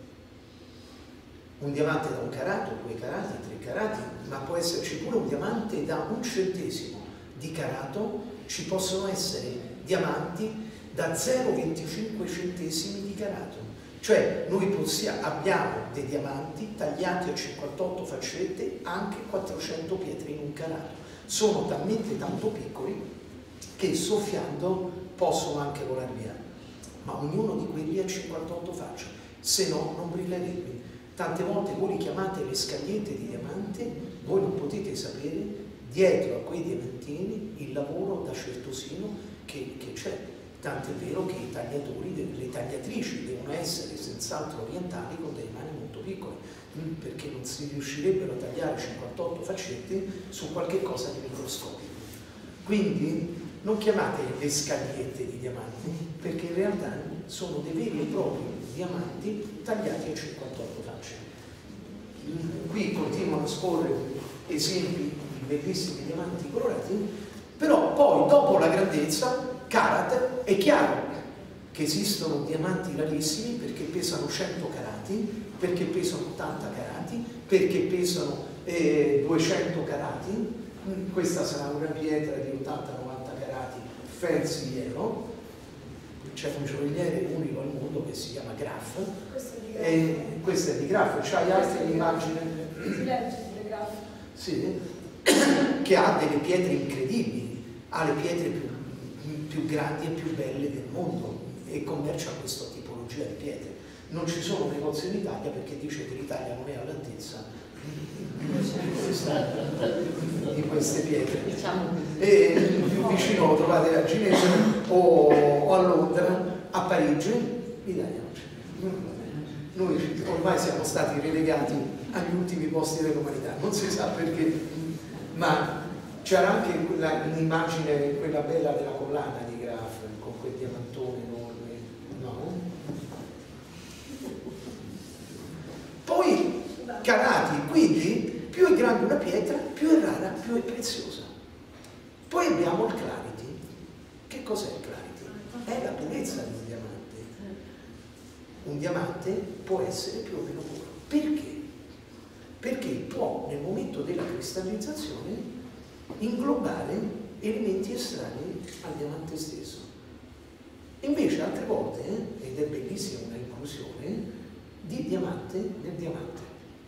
un diamante da 1 carato, 2 carati, 3 carati, ma può esserci pure un diamante da 1 centesimo di carato, ci possono essere diamanti da 0,25 centesimi di carato. Cioè noi abbiamo dei diamanti tagliati a 58 faccette, anche 400 pietre in 1 carato. Sono talmente tanto piccoli che soffiando possono anche volare via, ma ognuno di quelli ha 58 facce, se no non brillerebbe. Tante volte voi li chiamate le scagliette di diamante, voi non potete sapere dietro a quei diamantini il lavoro da certosino che c'è. tant'è vero che i tagliatori, le tagliatrici devono essere senz'altro orientali con delle mani molto piccole, perché non si riuscirebbero a tagliare 58 faccette su qualche cosa di microscopico. Quindi non chiamate le scagliette di diamanti, perché in realtà sono dei veri e propri diamanti tagliati a 58 facce. Qui continuano a scorrere esempi di bellissimi diamanti colorati, però poi dopo la grandezza, carat, è chiaro che esistono diamanti rarissimi perché pesano 100 carati, perché pesano 80 carati, perché pesano 200 carati. Questa sarà una pietra di 80-90 carati, fancy yellow. C'è un gioielliere unico al mondo che si chiama Graff. Questa è di Graff. C'hai altre immagini? Si legge di Graff. Sì, che ha delle pietre incredibili, ha le pietre più grandi e più belle del mondo e commercia questa tipologia di pietre. Non ci sono negozi in Italia perché dice che l'Italia non è all'altezza di queste pietre. E più vicino lo trovate a Ginevra o a Londra, a Parigi, in Italia non c'è. Noi ormai siamo stati relegati agli ultimi posti dell'umanità, non si sa perché, ma c'era anche l'immagine, quella bella della collana di Graff con quel diamantone enorme, no? Poi carati, quindi più è grande una pietra, più è rara, più è preziosa. Poi abbiamo il clarity. Che cos'è il clarity? È la purezza di un diamante. Un diamante può essere più o meno puro. Perché? Perché può nel momento della cristallizzazione inglobare elementi estranei al diamante stesso. Invece altre volte, ed è bellissima una inclusione, di diamante nel diamante.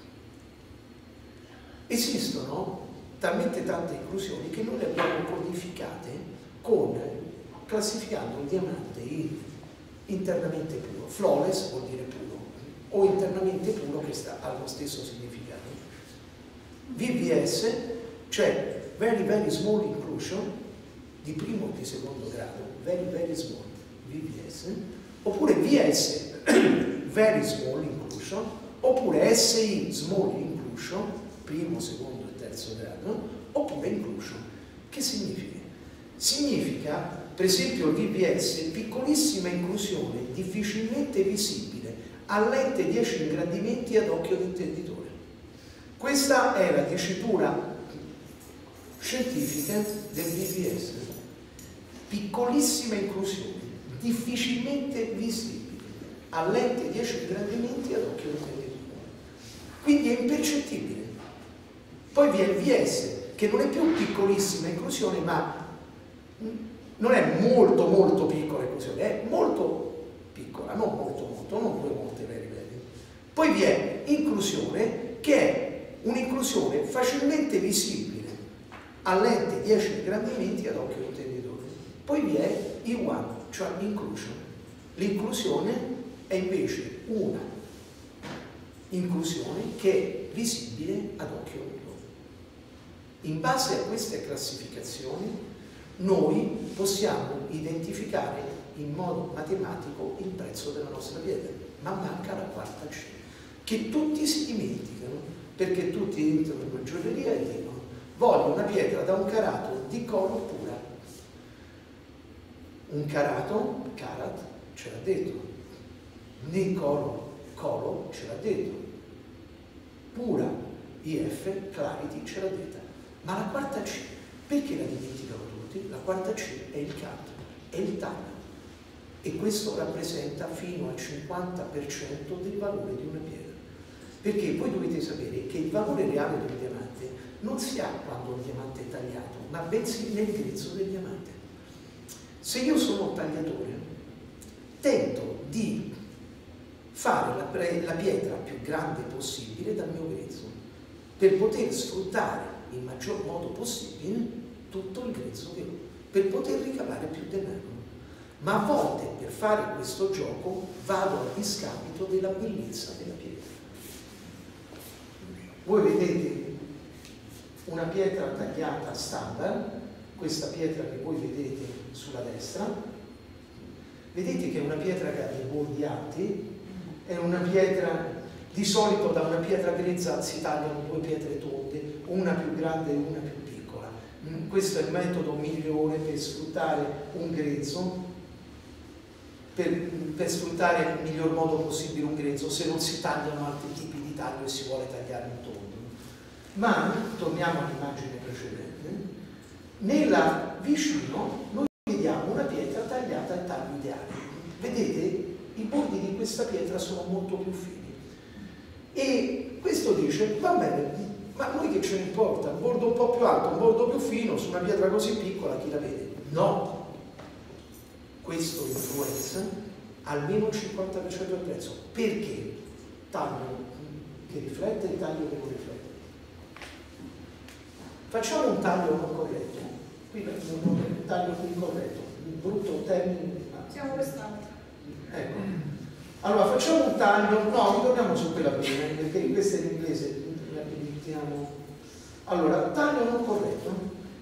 Esistono talmente tante inclusioni che noi le abbiamo codificate classificando il diamante in internamente puro, flawless vuol dire puro, o internamente puro che ha lo stesso significato. VVS, cioè very very small inclusion, di primo o di secondo grado, very very small, VVS, oppure VS, very small inclusion, oppure SI, small inclusion, primo, secondo e terzo grado, oppure inclusion. Che significa? Significa, per esempio, il VVS, piccolissima inclusione, difficilmente visibile, a lente 10 ingrandimenti ad occhio d'intenditore. Questa è la dicitura scientifica del VVS. Piccolissima inclusione, difficilmente visibile, a lente 10 ingrandimenti ad occhio d'intenditore. Quindi è impercettibile. Poi vi è il VS, che non è più piccolissima inclusione, ma non è molto molto piccola inclusione, è molto piccola, non molto molto, non due volte very very. Poi vi è inclusione, che è un'inclusione facilmente visibile a lente 10 ingrandimenti ad occhio intenditore. Poi vi è I1, cioè l'inclusion. L'inclusione è invece una inclusione che è visibile ad occhio nudo. In base a queste classificazioni noi possiamo identificare in modo matematico il prezzo della nostra pietra, ma manca la quarta C, che tutti si dimenticano, perché tutti entrano in una gioielleria e dicono: voglio una pietra da un carato di color pura. Un carato, carat, ce l'ha detto, di color ce l'ha detto, pura, IF, clarity ce l'ha detta, ma la quarta C, perché la dimenticano tutti? La quarta C è il cat, è il tag, e questo rappresenta fino al 50% del valore di una pietra, perché voi dovete sapere che il valore reale del diamante non si ha quando il diamante è tagliato, ma bensì nel grezzo del diamante. Se io sono un tagliatore, tento di fare la pietra più grande possibile dal mio grezzo, per poter sfruttare il maggior modo possibile tutto il grezzo che ho, per poter ricavare più denaro. Ma a volte per fare questo gioco vado a discapito della bellezza della pietra. Voi vedete una pietra tagliata standard, questa pietra che voi vedete sulla destra, vedete che è una pietra che ha dei bordi alti, è una pietra, di solito da una pietra grezza si tagliano due pietre tonde, una più grande e una più piccola. Questo è il metodo migliore per sfruttare un grezzo, per sfruttare nel miglior modo possibile un grezzo, se non si tagliano altri tipi di taglio e si vuole tagliare un tondo. Ma torniamo all'immagine precedente, nella vicino noi vediamo una pietra tagliata al taglio ideale. Vedete, i bordi di questa pietra sono molto più fini. E questo dice, va bene, ma a noi che ce ne importa? Un bordo un po' più alto, un bordo più fino, su una pietra così piccola, chi la vede? No! Questo influenza almeno il 50% del prezzo. Perché? Taglio che riflette e taglio che non riflette. Facciamo un taglio non corretto. Qui un taglio incorretto, un brutto termine. Siamo quest'altro. Ecco. Allora facciamo un taglio, no, ritorniamo su quella prima, perché questa è in inglese, allora, taglio non corretto.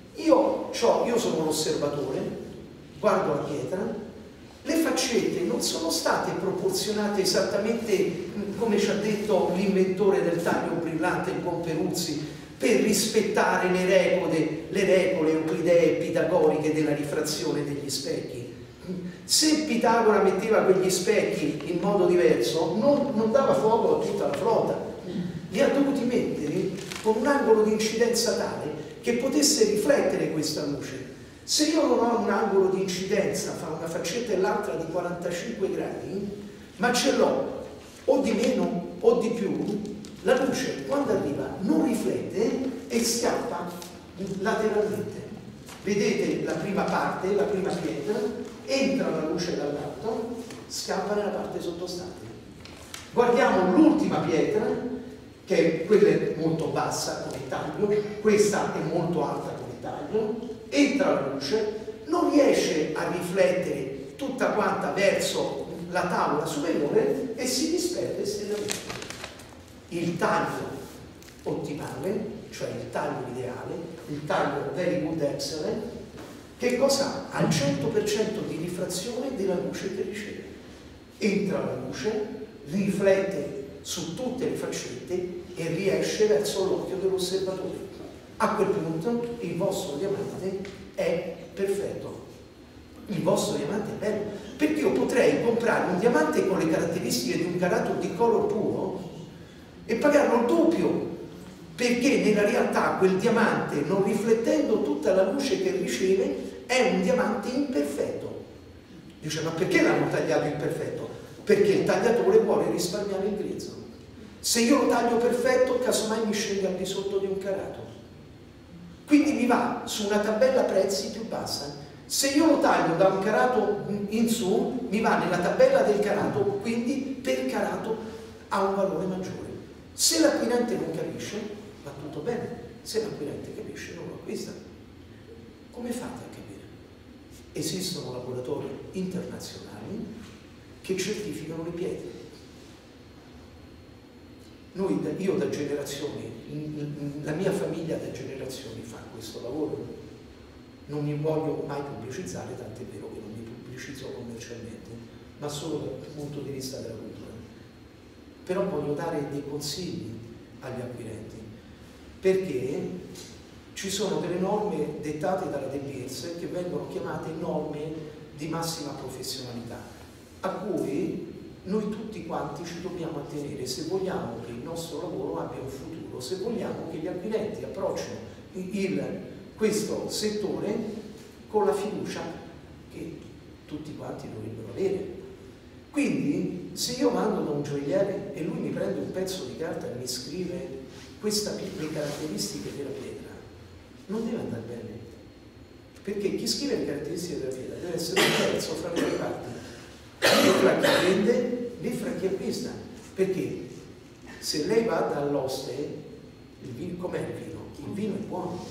Io sono l'osservatore, guardo la pietra, le faccette non sono state proporzionate esattamente come ci ha detto l'inventore del taglio brillante, il buon Peruzzi, per rispettare le regole euclidee e pitagoriche della rifrazione degli specchi. Se Pitagora metteva quegli specchi in modo diverso, non dava fuoco a tutta la flotta. Li ha dovuti mettere con un angolo di incidenza tale che potesse riflettere questa luce. Se io non ho un angolo di incidenza fra una faccetta e l'altra di 45 gradi, ma ce l'ho o di meno o di più, la luce quando arriva non riflette e scappa lateralmente. Vedete la prima parte, la prima pietra, entra la luce dall'alto, scappa nella parte sottostante. Guardiamo l'ultima pietra, che quella è molto bassa come taglio, questa è molto alta come taglio, entra la luce, non riesce a riflettere tutta quanta verso la tavola superiore e si disperde esternamente. Il taglio ottimale, cioè il taglio ideale, il taglio very good excellent, che cosa ha? Al 100% di rifrazione della luce che riceve. Entra la luce, riflette su tutte le faccette e riesce verso l'occhio dell'osservatore. A quel punto il vostro diamante è perfetto. Il vostro diamante è bello. Perché io potrei comprare un diamante con le caratteristiche di un carato di color puro e pagarlo il doppio, perché nella realtà quel diamante, non riflettendo tutta la luce che riceve, è un diamante imperfetto. Dice, ma perché l'hanno tagliato imperfetto? Perché il tagliatore vuole risparmiare il grezzo. Se io lo taglio perfetto, casomai mi scende al di sotto di un carato. Quindi mi va su una tabella prezzi più bassa. Se io lo taglio da un carato in su, mi va nella tabella del carato, quindi per carato ha un valore maggiore. Se l'acquirente non capisce, va tutto bene. Se l'acquirente capisce, non lo acquista. Come fate a capire? Esistono laboratori internazionali che certificano le pietre. Io da generazioni, la mia famiglia da generazioni fa questo lavoro. Non mi voglio mai pubblicizzare, tant'è vero che non mi pubblicizzo commercialmente, ma solo dal punto di vista della cultura. Però voglio dare dei consigli agli acquirenti, perché ci sono delle norme dettate dalla De Beers che vengono chiamate norme di massima professionalità, a cui noi tutti quanti ci dobbiamo attenere se vogliamo che il nostro lavoro abbia un futuro, se vogliamo che gli acquirenti approccino questo settore con la fiducia che tutti quanti dovrebbero avere. Quindi, se io vado da un gioielliere e lui mi prende un pezzo di carta e mi scrive le caratteristiche della pietra, non deve andare bene. Perché chi scrive le caratteristiche della pietra deve essere un terzo fra le due parti. Né fra chi vende, né fra chi acquista. Perché se lei va dall'oste, com'è il vino? Il vino è buono.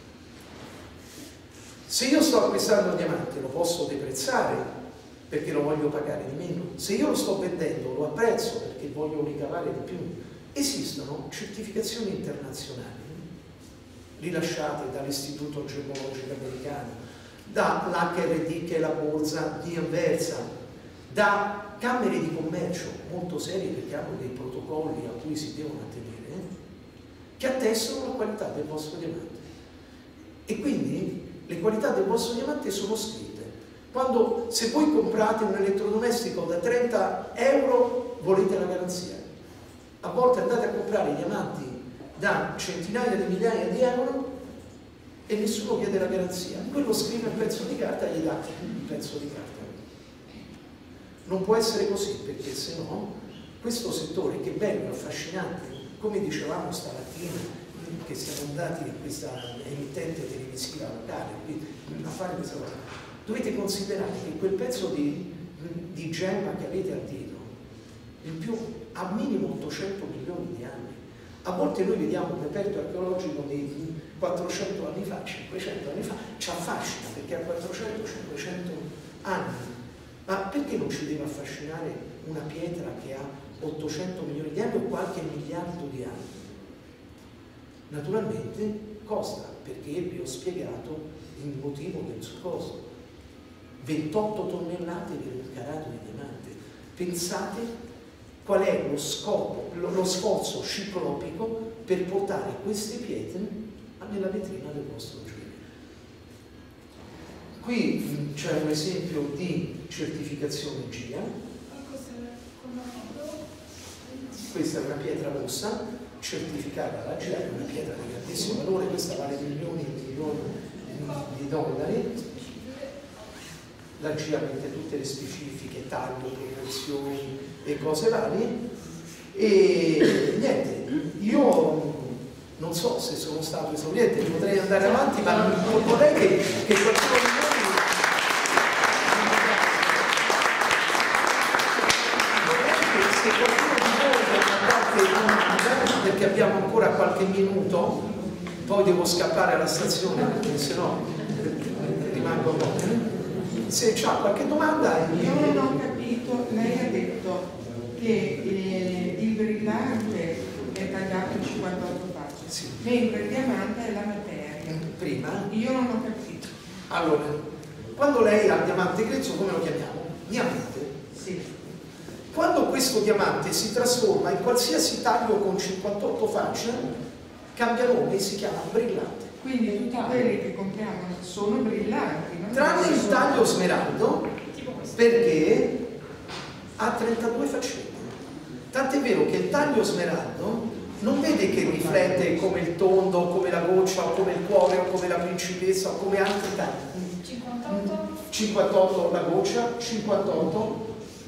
Se io sto acquistando un diamante lo posso deprezzare perché lo voglio pagare di meno. Se io lo sto vendendo lo apprezzo perché voglio ricavare di più. Esistono certificazioni internazionali rilasciate dall'Istituto Gemologico Americano, dall'HRD che è la borsa di Anversa, da camere di commercio molto serie, perché hanno dei protocolli a cui si devono attenere, che attestano la qualità del vostro diamante. E quindi le qualità del vostro diamante sono scritte. Quando, se voi comprate un elettrodomestico da 30 euro, volete la garanzia. A volte andate a comprare diamanti da centinaia di migliaia di euro e nessuno chiede la garanzia. Quello scrive il pezzo di carta e gli dà il pezzo di carta. Non può essere così, perché se no questo settore, che è bello, affascinante, come dicevamo stamattina, che siamo andati in questa emittente televisiva locale a fare questa cosa, dovete considerare che quel pezzo di gemma che avete al dito, in più ha minimo 800 milioni di anni. A volte noi vediamo un reperto archeologico di 400 anni fa, 500 anni fa, ci affascina perché ha 400-500 anni. Ma perché non ci deve affascinare una pietra che ha 800 milioni di anni o qualche miliardo di anni? Naturalmente costa, perché vi ho spiegato il motivo del suo costo. 28 tonnellate per un carato di diamante. Pensate qual è lo scopo, lo sforzo ciclopico per portare queste pietre nella vetrina del vostro gioiello. Qui c'è un esempio di certificazione GIA. Questa è una pietra rossa certificata dalla GIA, è una pietra di grandissimo valore, questa vale milioni e milioni di dollari. La GIA mette tutte le specifiche, taglio, proporzioni e cose varie. E niente, io non so se sono stato esauriente, potrei andare avanti, ma vorrei che qualcuno di voi perché abbiamo ancora qualche minuto, poi devo scappare alla stazione perché sennò rimango a morte. Se c'ha qualche domanda. Io non ho capito, lei ha detto che il brillante è tagliato in 58 facce, Sì. mentre il diamante è la materia. Prima? Io non ho capito. Allora, quando lei ha il diamante grezzo, come lo chiamiamo? Diamante. Sì. Quando questo diamante si trasforma in qualsiasi taglio con 58 facce, cambia nome e si chiama brillante. Quindi tutti quelli che compriamo sono brillanti, no? Tranne il taglio smeraldo, perché ha 32 faccette. Tant'è vero che il taglio smeraldo non vede che riflette come il tondo, come la goccia, o come il cuore, o come la principessa, o come altri tagli. 58 la goccia, 58.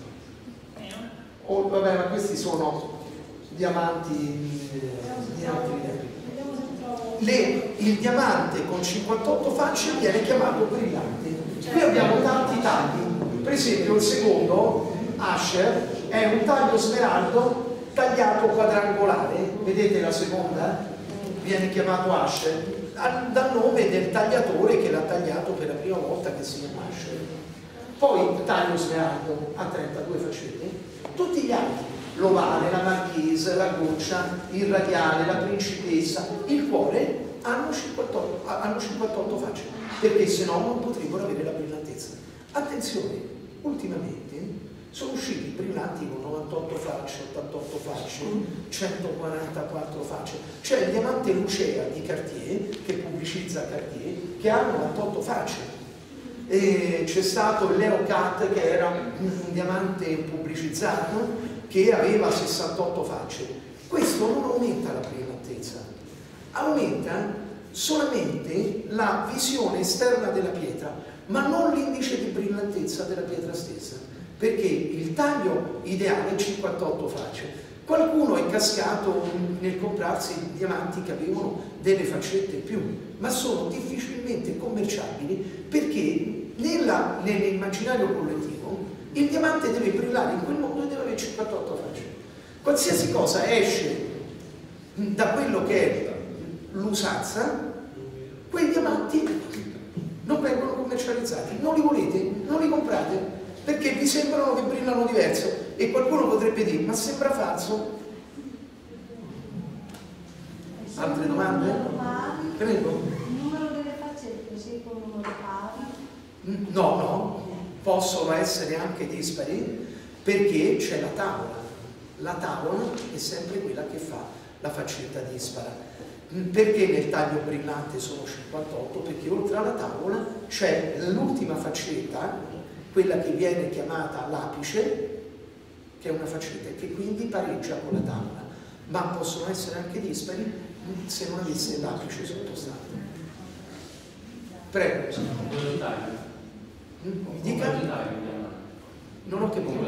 Oh, vabbè, ma questi sono diamanti di altri livelli. Il diamante con 58 facce viene chiamato brillante. Qui abbiamo tanti tagli. Per esempio il secondo, Asher, è un taglio smeraldo tagliato quadrangolare. Vedete la seconda? Viene chiamato Asher dal nome del tagliatore che l'ha tagliato per la prima volta, che si chiama Asher. Poi il taglio smeraldo ha 32 faccette. Tutti gli altri, l'ovale, la marchese, la goccia, il radiale, la principessa, il cuore, hanno 58 facce, perché se no non potrebbero avere la brillantezza. Attenzione, ultimamente sono usciti brillanti con 98 facce, 88 facce, 144 facce. C'è il diamante Lucea di Cartier, che pubblicizza Cartier, che ha 98 facce. C'è stato il Leo Cat, che era un diamante pubblicizzato, che aveva 68 facce. Questo non aumenta la brillantezza, aumenta solamente la visione esterna della pietra, ma non l'indice di brillantezza della pietra stessa, perché il taglio ideale è 58 facce. Qualcuno è cascato nel comprarsi diamanti che avevano delle faccette in più, ma sono difficilmente commerciabili, perché nell'immaginario collettivo il diamante deve brillare in quel modo e deve avere 58 facce. Qualsiasi cosa esce da quello che è l'usanza, quei diamanti non vengono commercializzati. Non li volete, non li comprate, perché vi sembrano che brillano diverso. E qualcuno potrebbe dire, ma sembra falso. Altre domande? Prego. Il numero delle faccette seguono il numero pari? No, possono essere anche dispari perché c'è la tavola. La tavola è sempre quella che fa la faccetta dispara. Perché nel taglio brillante sono 58? Perché oltre alla tavola c'è l'ultima faccetta, quella che viene chiamata l'apice, che è una faccetta che quindi pareggia con la tavola, ma possono essere anche dispari se non avesse l'apice sottostato. Prego. Mi dica? Non ho capito.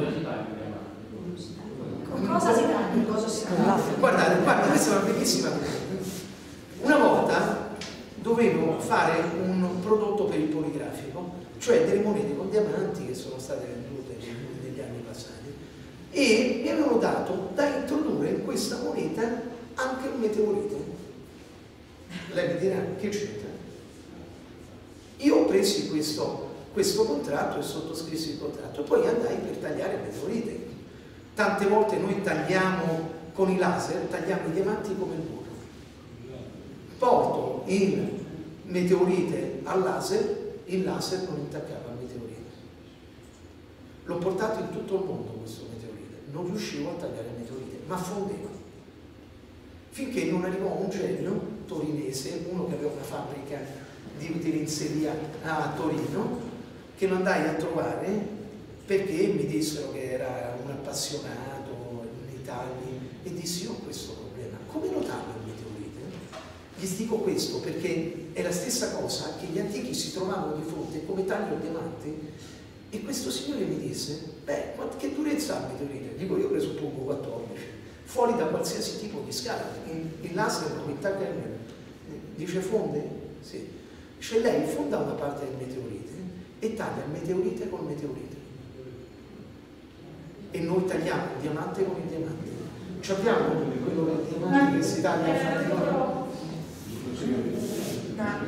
Con cosa si taglia? Cosa si fa? Guardate, questa è una bellissima cosa. Una volta dovevo fare un prodotto per il poligrafico, cioè delle monete con diamanti che sono state vendute negli anni passati, e mi avevano dato da introdurre in questa moneta anche un meteorite. Lei mi dirà, che c'entra? Io ho preso questo contratto e sottoscrissi il contratto e poi andai per tagliare il meteorite. Tante volte noi tagliamo con i laser, tagliamo i diamanti come il burro. Porto il meteorite al laser, il laser non intaccava il meteorite. L'ho portato in tutto il mondo questo meteorite, non riuscivo a tagliare il meteorite, ma fondeva. Finché non arrivò un genio torinese, uno che aveva una fabbrica di lenzeria a Torino, che lo andai a trovare perché mi dissero che era un appassionato nei tagli e dissi: io ho questo problema, come lo taglio il meteorite? Gli dico questo perché è la stessa cosa che gli antichi si trovavano di fronte come taglio il diamante, e questo signore mi disse: beh, che durezza ha il meteorite? Dico, io presuppongo 14, fuori da qualsiasi tipo di scala, perché il laser non mi taglia niente. Dice: fonde? Sì. Dice: lei fonda una parte del meteorite e taglia il meteorite col meteorite. E noi tagliamo il diamante con il diamante. Ci abbiamo quello del diamante che si taglia a fare. Ma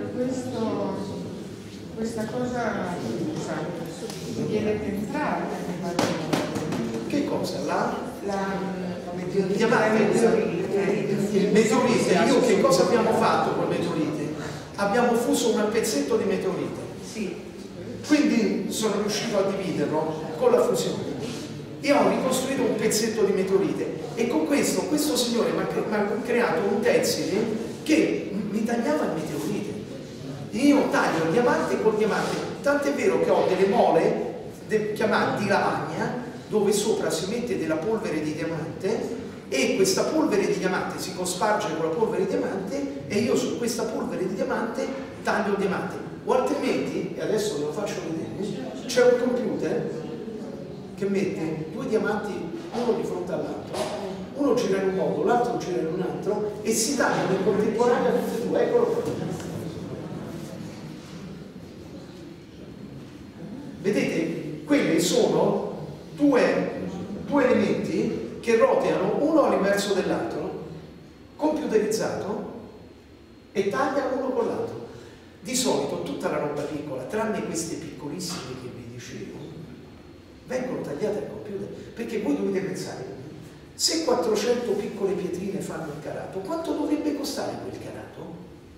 questa cosa viene pensata in qualche modo. Che cosa? Il diamante, il meteorite. Io che cosa abbiamo fatto col meteorite? Abbiamo fuso un pezzetto di meteorite. Sì. Quindi sono riuscito a dividerlo con la fusione. Io ho ricostruito un pezzetto di meteorite e con questo signore mi ha creato un tensile che mi tagliava il meteorite. Io taglio il diamante col diamante, tant'è vero che ho delle mole chiamate di lavagna, dove sopra si mette della polvere di diamante e questa polvere di diamante si cosparge con la polvere di diamante e io su questa polvere di diamante taglio il diamante. O altrimenti, e adesso ve lo faccio vedere, c'è un computer che mette due diamanti uno di fronte all'altro, uno gira in un modo, l'altro gira in un altro e si tagliano in contemporanea tutti e due. Eccolo qua. Vedete, quelli sono due elementi che roteano uno all'inverso dell'altro, computerizzato, e tagliano uno con l'altro. Di solito tutta la roba piccola, tranne queste piccolissime che vi dicevo, vengono tagliate al computer, perché voi dovete pensare, se 400 piccole pietrine fanno il carato, quanto dovrebbe costare quel carato?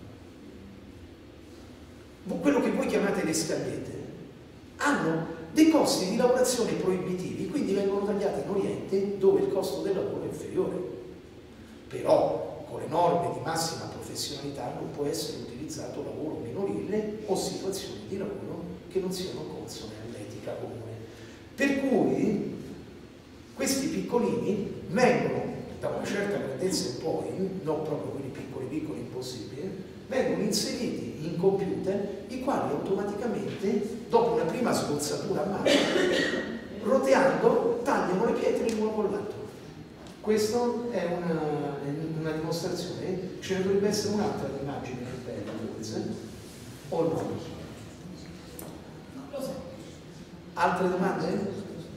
Quello che voi chiamate le scagliette hanno dei costi di lavorazione proibitivi, quindi vengono tagliate in Oriente dove il costo del lavoro è inferiore. Però con le norme di massima professionalità non può essere utilizzato lavoro minorile o situazioni di lavoro che non siano consone all'etica comune. Per cui questi piccolini vengono da una certa grandezza in poi, non proprio quelli piccoli impossibili, vengono inseriti in computer, i quali automaticamente, dopo una prima sbozzatura a mano, roteando, tagliano le pietre l'uno con l'altro. Questa è una dimostrazione. Ce ne dovrebbe essere un'altra immagine più bella, forse, o no? Altre domande?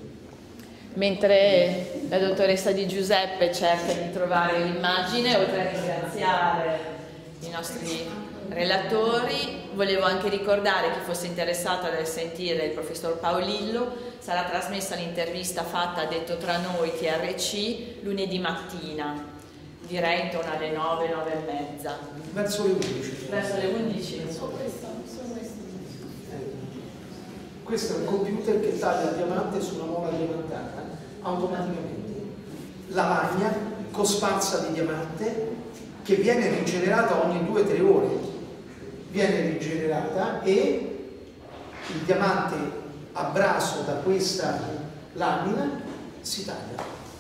Mentre la dottoressa Di Giuseppe cerca di trovare l'immagine, oltre a ringraziare i nostri relatori, volevo anche ricordare chi fosse interessato a sentire il professor Paolillo, sarà trasmessa l'intervista fatta a Detto Tra Noi TRC lunedì mattina, direi intorno alle 9, 9 e mezza. Verso le 11. Verso le 11? questo è un computer che taglia il diamante su una mola diamantata automaticamente. Lavagna cosparsa di diamante che viene rigenerata ogni 2-3 ore. Viene rigenerata e il diamante abraso da questa lamina si taglia.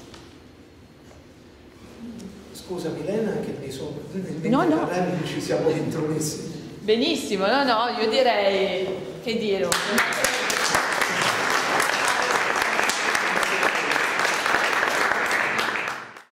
Scusa Milena che mi sono ci siamo intromessi. Benissimo, no, io direi che dire.